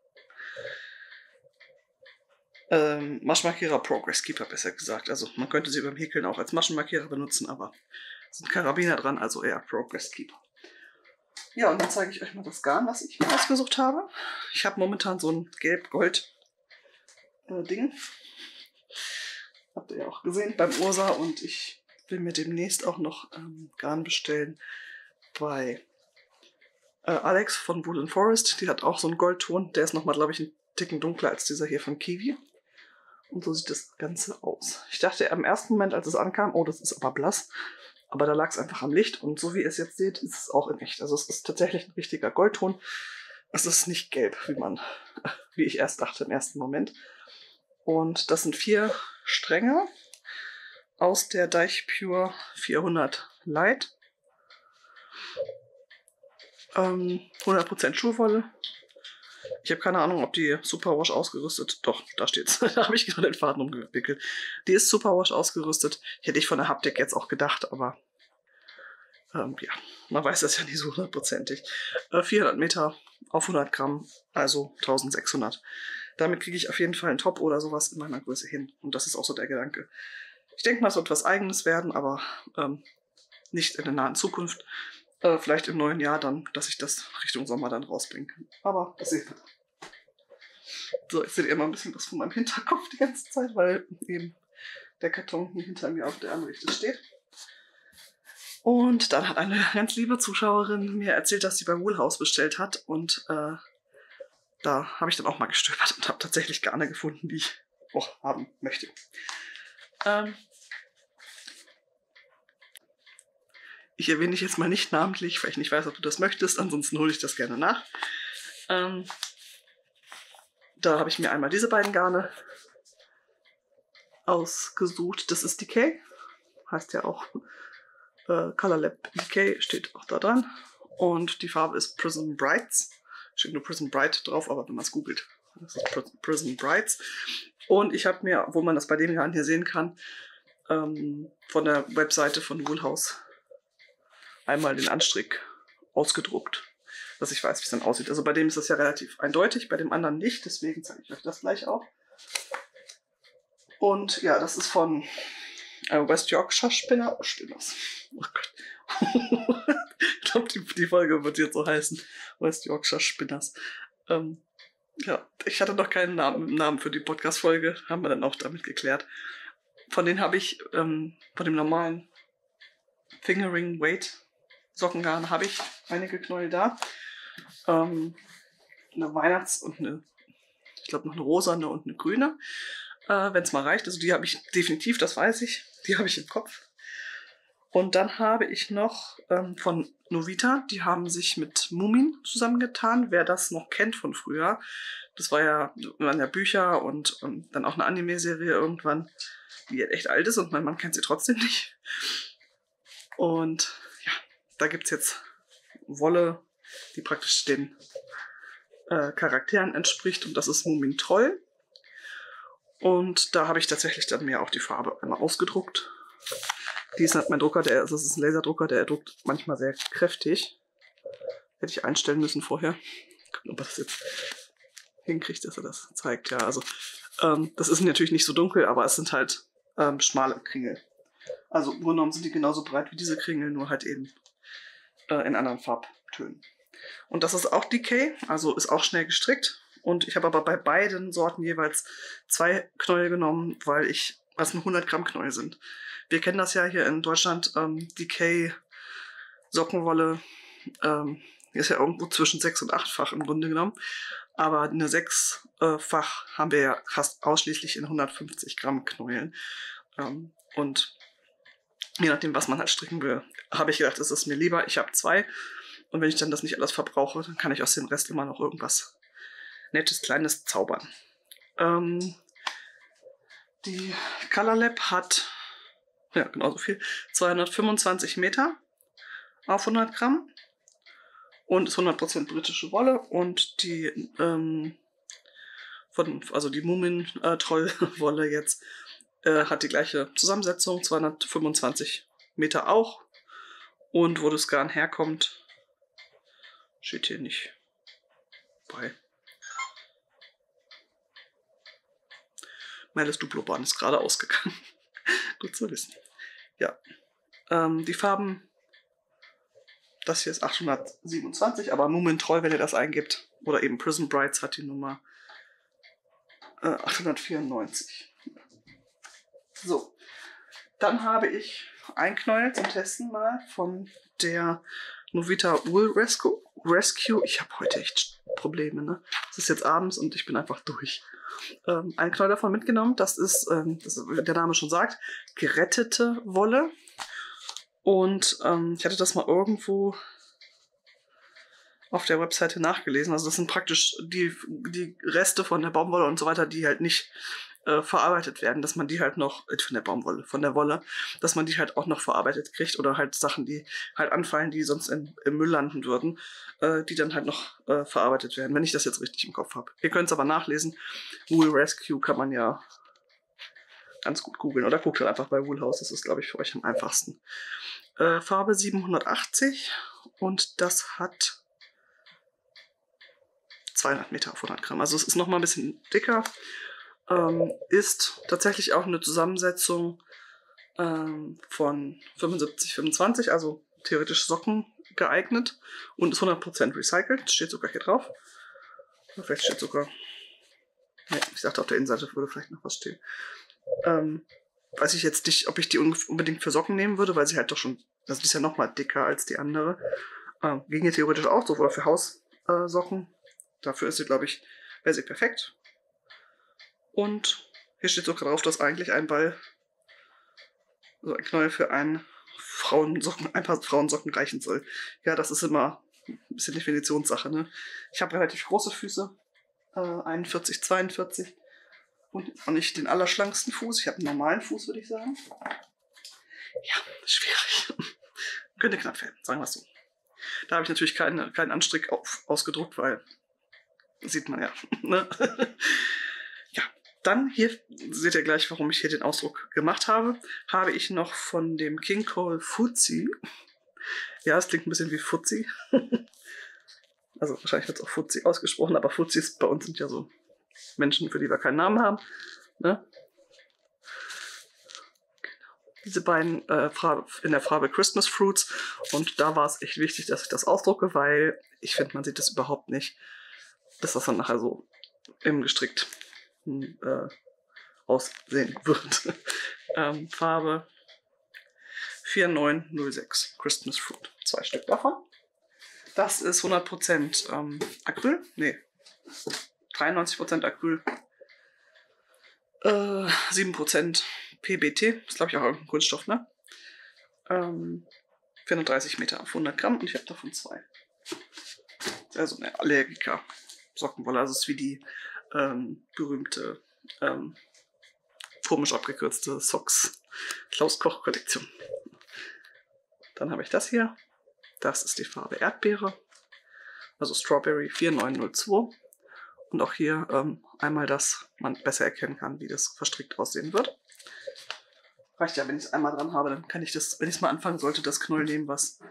Maschenmarkierer Progress Keeper, besser gesagt. Also man könnte sie beim Häkeln auch als Maschenmarkierer benutzen, aber es sind Karabiner dran, also eher Progress Keeper. Ja, und dann zeige ich euch mal das Garn, was ich mir ausgesucht habe. Ich habe momentan so ein gelb-gold Ding. Habt ihr ja auch gesehen beim Ursa und ich will mir demnächst auch noch Garn bestellen bei Alex von Wool & Forest. Die hat auch so einen Goldton. Der ist nochmal, glaube ich, einen Ticken dunkler als dieser hier von Kiwi. Und so sieht das Ganze aus. Ich dachte im ersten Moment, als es ankam, oh, das ist aber blass. Aber da lag es einfach am Licht. Und so wie ihr es jetzt seht, ist es auch in echt. Also es ist tatsächlich ein richtiger Goldton. Es ist nicht gelb, wie ich erst dachte im ersten Moment. Und das sind 4 Stränge aus der Deichpure 400 Light. 100% Schurwolle. Ich habe keine Ahnung, ob die Superwash ausgerüstet... Doch, da steht's. Da habe ich gerade den Faden umgewickelt. Die ist Superwash ausgerüstet. Hätte ich von der Haptik jetzt auch gedacht, aber... ja, man weiß das ja nicht so 100%ig. 400 Meter auf 100 Gramm, also 1600. Damit kriege ich auf jeden Fall einen Top oder sowas in meiner Größe hin. Und das ist auch so der Gedanke. Ich denke mal, es wird was Eigenes werden, aber nicht in der nahen Zukunft. Vielleicht im neuen Jahr dann, dass ich das Richtung Sommer dann rausbringen kann. Aber das sehen wir dann. So, jetzt seht ihr mal ein bisschen was von meinem Hinterkopf die ganze Zeit, weil eben der Karton hier hinter mir auf der Anrichte steht. Und dann hat eine ganz liebe Zuschauerin mir erzählt, dass sie bei Woolhouse bestellt hat. Und da habe ich dann auch mal gestöbert und habe tatsächlich Garne gefunden, die ich auch haben möchte. Ich erwähne dich jetzt mal nicht namentlich, weil ich nicht weiß, ob du das möchtest. Ansonsten hole ich das gerne nach. Da habe ich mir einmal diese beiden Garne ausgesucht. Das ist Decay. Heißt ja auch Color Lab Decay, steht auch da dran. Und die Farbe ist Prism Brights. Steht nur Prism Bright drauf, aber wenn man es googelt, das ist Prism Brights. Und ich habe mir, obwohl man das bei dem Garn hier sehen kann, von der Webseite von Woolhouse einmal den Anstrick ausgedruckt, dass ich weiß, wie es dann aussieht. Also bei dem ist das ja relativ eindeutig, bei dem anderen nicht, deswegen zeige ich euch das gleich auch. Und ja, das ist von West Yorkshire Spinners. Oh Gott. Ich glaube, die Folge wird jetzt so heißen. West Yorkshire Spinners. Ja, ich hatte noch keinen Namen für die Podcast-Folge, haben wir dann auch damit geklärt. Von denen habe ich, von dem normalen Fingering Weight Sockengarn habe ich einige Knäuel da. Eine Weihnachts- und ich glaube noch eine rosane und eine grüne. Wenn es mal reicht. Also die habe ich definitiv, das weiß ich. Die habe ich im Kopf. Und dann habe ich noch von Novita, die haben sich mit Moomin zusammengetan. Wer das noch kennt von früher, das waren ja Bücher und dann auch eine Anime-Serie irgendwann, die echt alt ist und mein Mann kennt sie trotzdem nicht. Und ja, da gibt es jetzt Wolle, die praktisch den Charakteren entspricht, und das ist Moomin Troll. Und da habe ich tatsächlich dann mir auch die Farbe einmal ausgedruckt. Dies hat mein Drucker, das ist ein Laserdrucker, der druckt manchmal sehr kräftig. Hätte ich einstellen müssen vorher. Gucken, ob er das jetzt hinkriegt, dass er das zeigt. Ja, also das ist natürlich nicht so dunkel, aber es sind halt schmale Kringel. Also im Grunde genommen sind die genauso breit wie diese Kringel, nur halt eben in anderen Farbtönen. Und das ist auch Decay, also ist auch schnell gestrickt. Und ich habe aber bei beiden Sorten jeweils 2 Knäuel genommen, weil das nur 100 Gramm Knäuel sind. Wir kennen das ja hier in Deutschland, Decay Sockenwolle ist ja irgendwo zwischen 6- und 8-fach im Grunde genommen. Aber eine 6-fach haben wir ja fast ausschließlich in 150 Gramm Knäueln. Und je nachdem, was man halt stricken will, habe ich gedacht, es ist mir lieber, ich habe 2. Und wenn ich dann das nicht alles verbrauche, dann kann ich aus dem Rest immer noch irgendwas Nettes, Kleines zaubern. Die Color Lab hat ja genauso viel, 225 Meter auf 100 Gramm und ist 100% britische Wolle, und die die Moomin Troll Wolle jetzt hat die gleiche Zusammensetzung, 225 Meter auch, und wo das Garn herkommt, steht hier nicht bei. Meines Duplobahn ist gerade ausgegangen. Gut zu wissen. Ja. Die Farben, das hier ist 827, aber Moomin Troll, wenn ihr das eingibt, oder eben Prison Brides, hat die Nummer 894. So. Dann habe ich ein Knäuel zum Testen mal von der Novita Wool Rescue. Ich habe heute echt Probleme, ne? Es ist jetzt abends und ich bin einfach durch. Ein Knäuel davon mitgenommen. Das ist, wie der Name schon sagt, gerettete Wolle. Und ich hatte das mal irgendwo auf der Webseite nachgelesen. Also das sind praktisch die Reste von der Baumwolle und so weiter, die halt nicht verarbeitet werden, dass man die halt noch, von der Wolle, dass man die halt auch noch verarbeitet kriegt, oder halt Sachen, die halt anfallen, die sonst im Müll landen würden, die dann halt noch verarbeitet werden, wenn ich das jetzt richtig im Kopf habe. Ihr könnt es aber nachlesen. Wool Rescue kann man ja ganz gut googeln, oder guckt halt einfach bei Wool House, das ist, glaube ich, für euch am einfachsten. Farbe 780, und das hat 200 Meter auf 100 Gramm. Also es ist noch mal ein bisschen dicker. Ist tatsächlich auch eine Zusammensetzung von 75-25, also theoretisch Socken geeignet, und ist 100% recycelt. Steht sogar hier drauf. Vielleicht steht sogar... Nee, ich dachte, auf der Innenseite würde vielleicht noch was stehen. Weiß ich jetzt nicht, ob ich die unbedingt für Socken nehmen würde, weil sie halt doch schon... Also die ist ja noch mal dicker als die andere. Ging hier theoretisch auch so, oder für Haussocken. Dafür ist sie, glaube ich, wäre sie perfekt. Und hier steht sogar drauf, dass eigentlich ein Knäuel für ein paar Frauensocken reichen soll. Ja, das ist immer ein bisschen Definitionssache, ne? Ich habe relativ große Füße, 41, 42, und auch nicht den allerschlanksten Fuß. Ich habe einen normalen Fuß, würde ich sagen. Ja, schwierig. Könnte knapp werden, sagen wir es so. Da habe ich natürlich keinen Anstrick ausgedruckt, weil sieht man ja. Ne? Ja, dann hier seht ihr gleich, warum ich hier den Ausdruck gemacht habe. Habe ich noch von dem King Cole Fuzzy. Ja, es klingt ein bisschen wie Fuzzy. Also wahrscheinlich wird es auch Fuzzy ausgesprochen, aber Fuzzis bei uns sind ja so Menschen, für die wir keinen Namen haben. Ne? Diese beiden in der Farbe Christmas Fruits, und da war es echt wichtig, dass ich das ausdrucke, weil ich finde, man sieht das überhaupt nicht, dass das dann nachher so im gestrickt aussehen wird. Farbe 4906 Christmas Fruit. 2 Stück davon. Das ist 100% Acryl. Nee, 93% Acryl. 7% PBT. Ist, glaube ich, auch irgendein Kunststoff, ne? 430 Meter auf 100 Gramm und ich habe davon 2. Also eine Allergiker-Sockenwolle. Also es ist wie die berühmte komisch abgekürzte Socks Klaus Koch Kollektion. Dann habe ich das hier. Das ist die Farbe Erdbeere. Also Strawberry 4902. Und auch hier einmal, dass man besser erkennen kann, wie das verstrickt aussehen wird. Reicht ja, wenn ich es einmal dran habe, dann kann ich das, wenn ich es mal anfangen sollte, das Knoll nehmen, was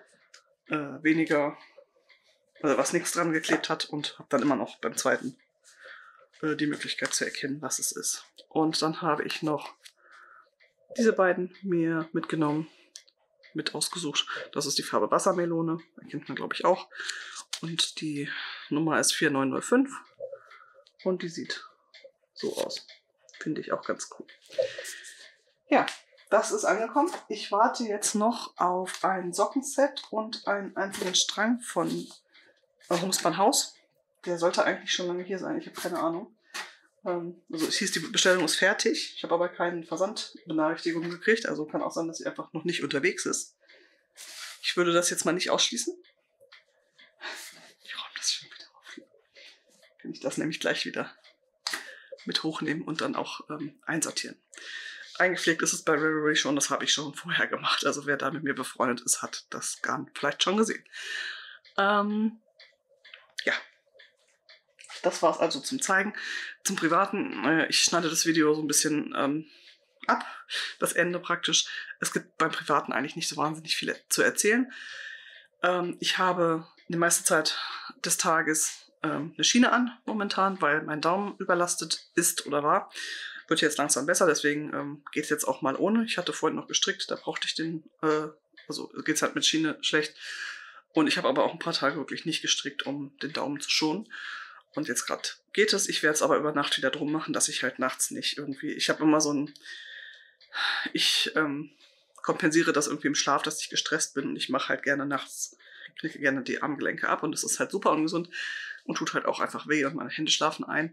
was nichts dran geklebt hat und habe dann immer noch beim zweiten die Möglichkeit zu erkennen, was es ist. Und dann habe ich noch diese beiden mir mitgenommen, mit ausgesucht. Das ist die Farbe Wassermelone, erkennt man glaube ich auch. Und die Nummer ist 4905 und die sieht so aus. Finde ich auch ganz cool. Ja, das ist angekommen. Ich warte jetzt noch auf ein Sockenset und einen einzigen Strang von Humsmann Haus. Der sollte eigentlich schon lange hier sein. Ich habe keine Ahnung. Also es hieß, die Bestellung ist fertig. Ich habe aber keine Versandbenachrichtigung gekriegt. Also kann auch sein, dass sie einfach noch nicht unterwegs ist. Ich würde das jetzt mal nicht ausschließen. Ich räume das schon wieder auf. Kann ich das nämlich gleich wieder mit hochnehmen und dann auch einsortieren. Eingepflegt ist es bei Ravelry schon, das habe ich schon vorher gemacht. Also wer da mit mir befreundet ist, hat das Garn vielleicht schon gesehen. Ja, das war es also zum Zeigen. Zum Privaten, ich schneide das Video so ein bisschen ab, das Ende praktisch. Es gibt beim Privaten eigentlich nicht so wahnsinnig viel zu erzählen. Ich habe die meiste Zeit des Tages eine Schiene an momentan, weil mein Daumen überlastet ist oder war. Wird jetzt langsam besser, deswegen geht es jetzt auch mal ohne. Ich hatte vorhin noch gestrickt, da brauchte ich den, also geht es halt mit Schiene schlecht. Und ich habe aber auch ein paar Tage wirklich nicht gestrickt, um den Daumen zu schonen. Und jetzt gerade geht es. Ich werde es aber über Nacht wieder drum machen, dass ich halt nachts nicht irgendwie... Ich habe immer so ein... Ich kompensiere das irgendwie im Schlaf, dass ich gestresst bin. Und ich mache halt gerne nachts, knicke gerne die Armgelenke ab. Und das ist halt super ungesund und tut halt auch einfach weh. Und meine Hände schlafen ein.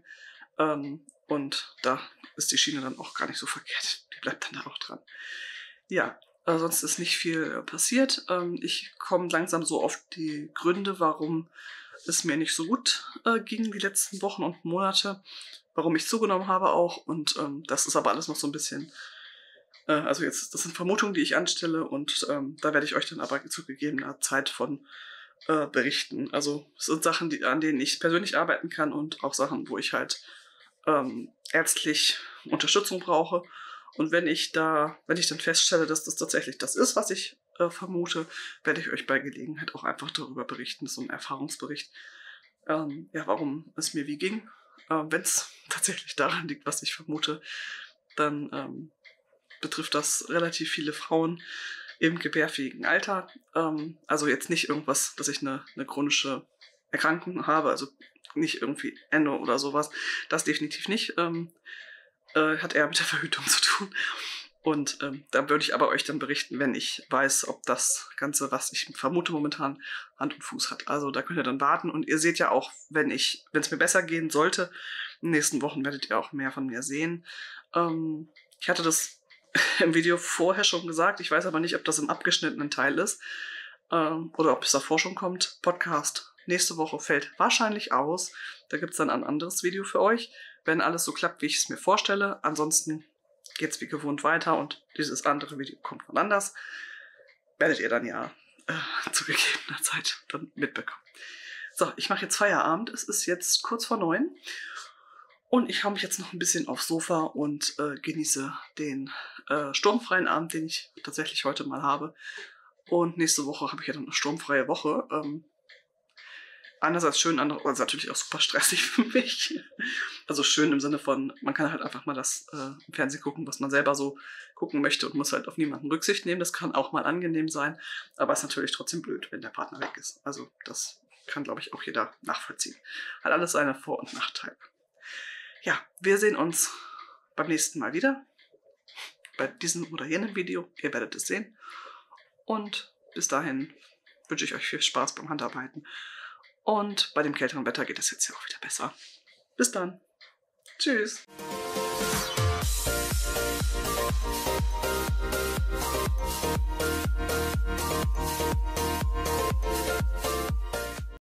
Und da ist die Schiene dann auch gar nicht so verkehrt. Die bleibt dann da auch dran. Ja, sonst ist nicht viel passiert. Ich komme langsam so auf die Gründe, warum es mir nicht so gut ging die letzten Wochen und Monate. Warum ich zugenommen habe auch. Und das ist aber alles noch so ein bisschen... also jetzt, das sind Vermutungen, die ich anstelle. Und da werde ich euch dann aber zu gegebener Zeit von berichten. Also es sind Sachen, an denen ich persönlich arbeiten kann und auch Sachen, wo ich halt ärztlich Unterstützung brauche. Und wenn ich dann feststelle, dass das tatsächlich das ist, was ich vermute, werde ich euch bei Gelegenheit auch einfach darüber berichten. So ein Erfahrungsbericht, ja, warum es mir wie ging. Wenn es tatsächlich daran liegt, was ich vermute, dann betrifft das relativ viele Frauen im gebärfähigen Alter. Also jetzt nicht irgendwas, dass ich eine chronische Erkrankung habe, also nicht irgendwie Endo oder sowas. Das definitiv nicht. Hat eher mit der Verhütung zu tun. Und da würde ich aber euch dann berichten, wenn ich weiß, ob das Ganze, was ich vermute momentan, Hand und Fuß hat. Also da könnt ihr dann warten. Und ihr seht ja auch, wenn es mir besser gehen sollte, in den nächsten Wochen werdet ihr auch mehr von mir sehen. Ich hatte das im Video vorher schon gesagt. Ich weiß aber nicht, ob das im abgeschnittenen Teil ist oder ob es davor schon kommt. Podcast nächste Woche fällt wahrscheinlich aus. Da gibt es dann ein anderes Video für euch, wenn alles so klappt, wie ich es mir vorstelle. Ansonsten geht es wie gewohnt weiter und dieses andere Video kommt wann anders. Werdet ihr dann ja zu gegebener Zeit dann mitbekommen. So, ich mache jetzt Feierabend. Es ist jetzt kurz vor 9. Und ich hau mich jetzt noch ein bisschen aufs Sofa und genieße den sturmfreien Abend, den ich tatsächlich heute mal habe. Und nächste Woche habe ich ja dann eine sturmfreie Woche. Einerseits schön, andererseits natürlich auch super stressig für mich. Also schön im Sinne von, man kann halt einfach mal das im Fernsehen gucken, was man selber so gucken möchte und muss halt auf niemanden Rücksicht nehmen. Das kann auch mal angenehm sein, aber ist natürlich trotzdem blöd, wenn der Partner weg ist. Also das kann, glaube ich, auch jeder nachvollziehen. Hat alles seine Vor- und Nachteile. Ja, wir sehen uns beim nächsten Mal wieder. Bei diesem oder jenem Video. Ihr werdet es sehen. Und bis dahin wünsche ich euch viel Spaß beim Handarbeiten. Und bei dem kälteren Wetter geht es jetzt ja auch wieder besser. Bis dann. Tschüss.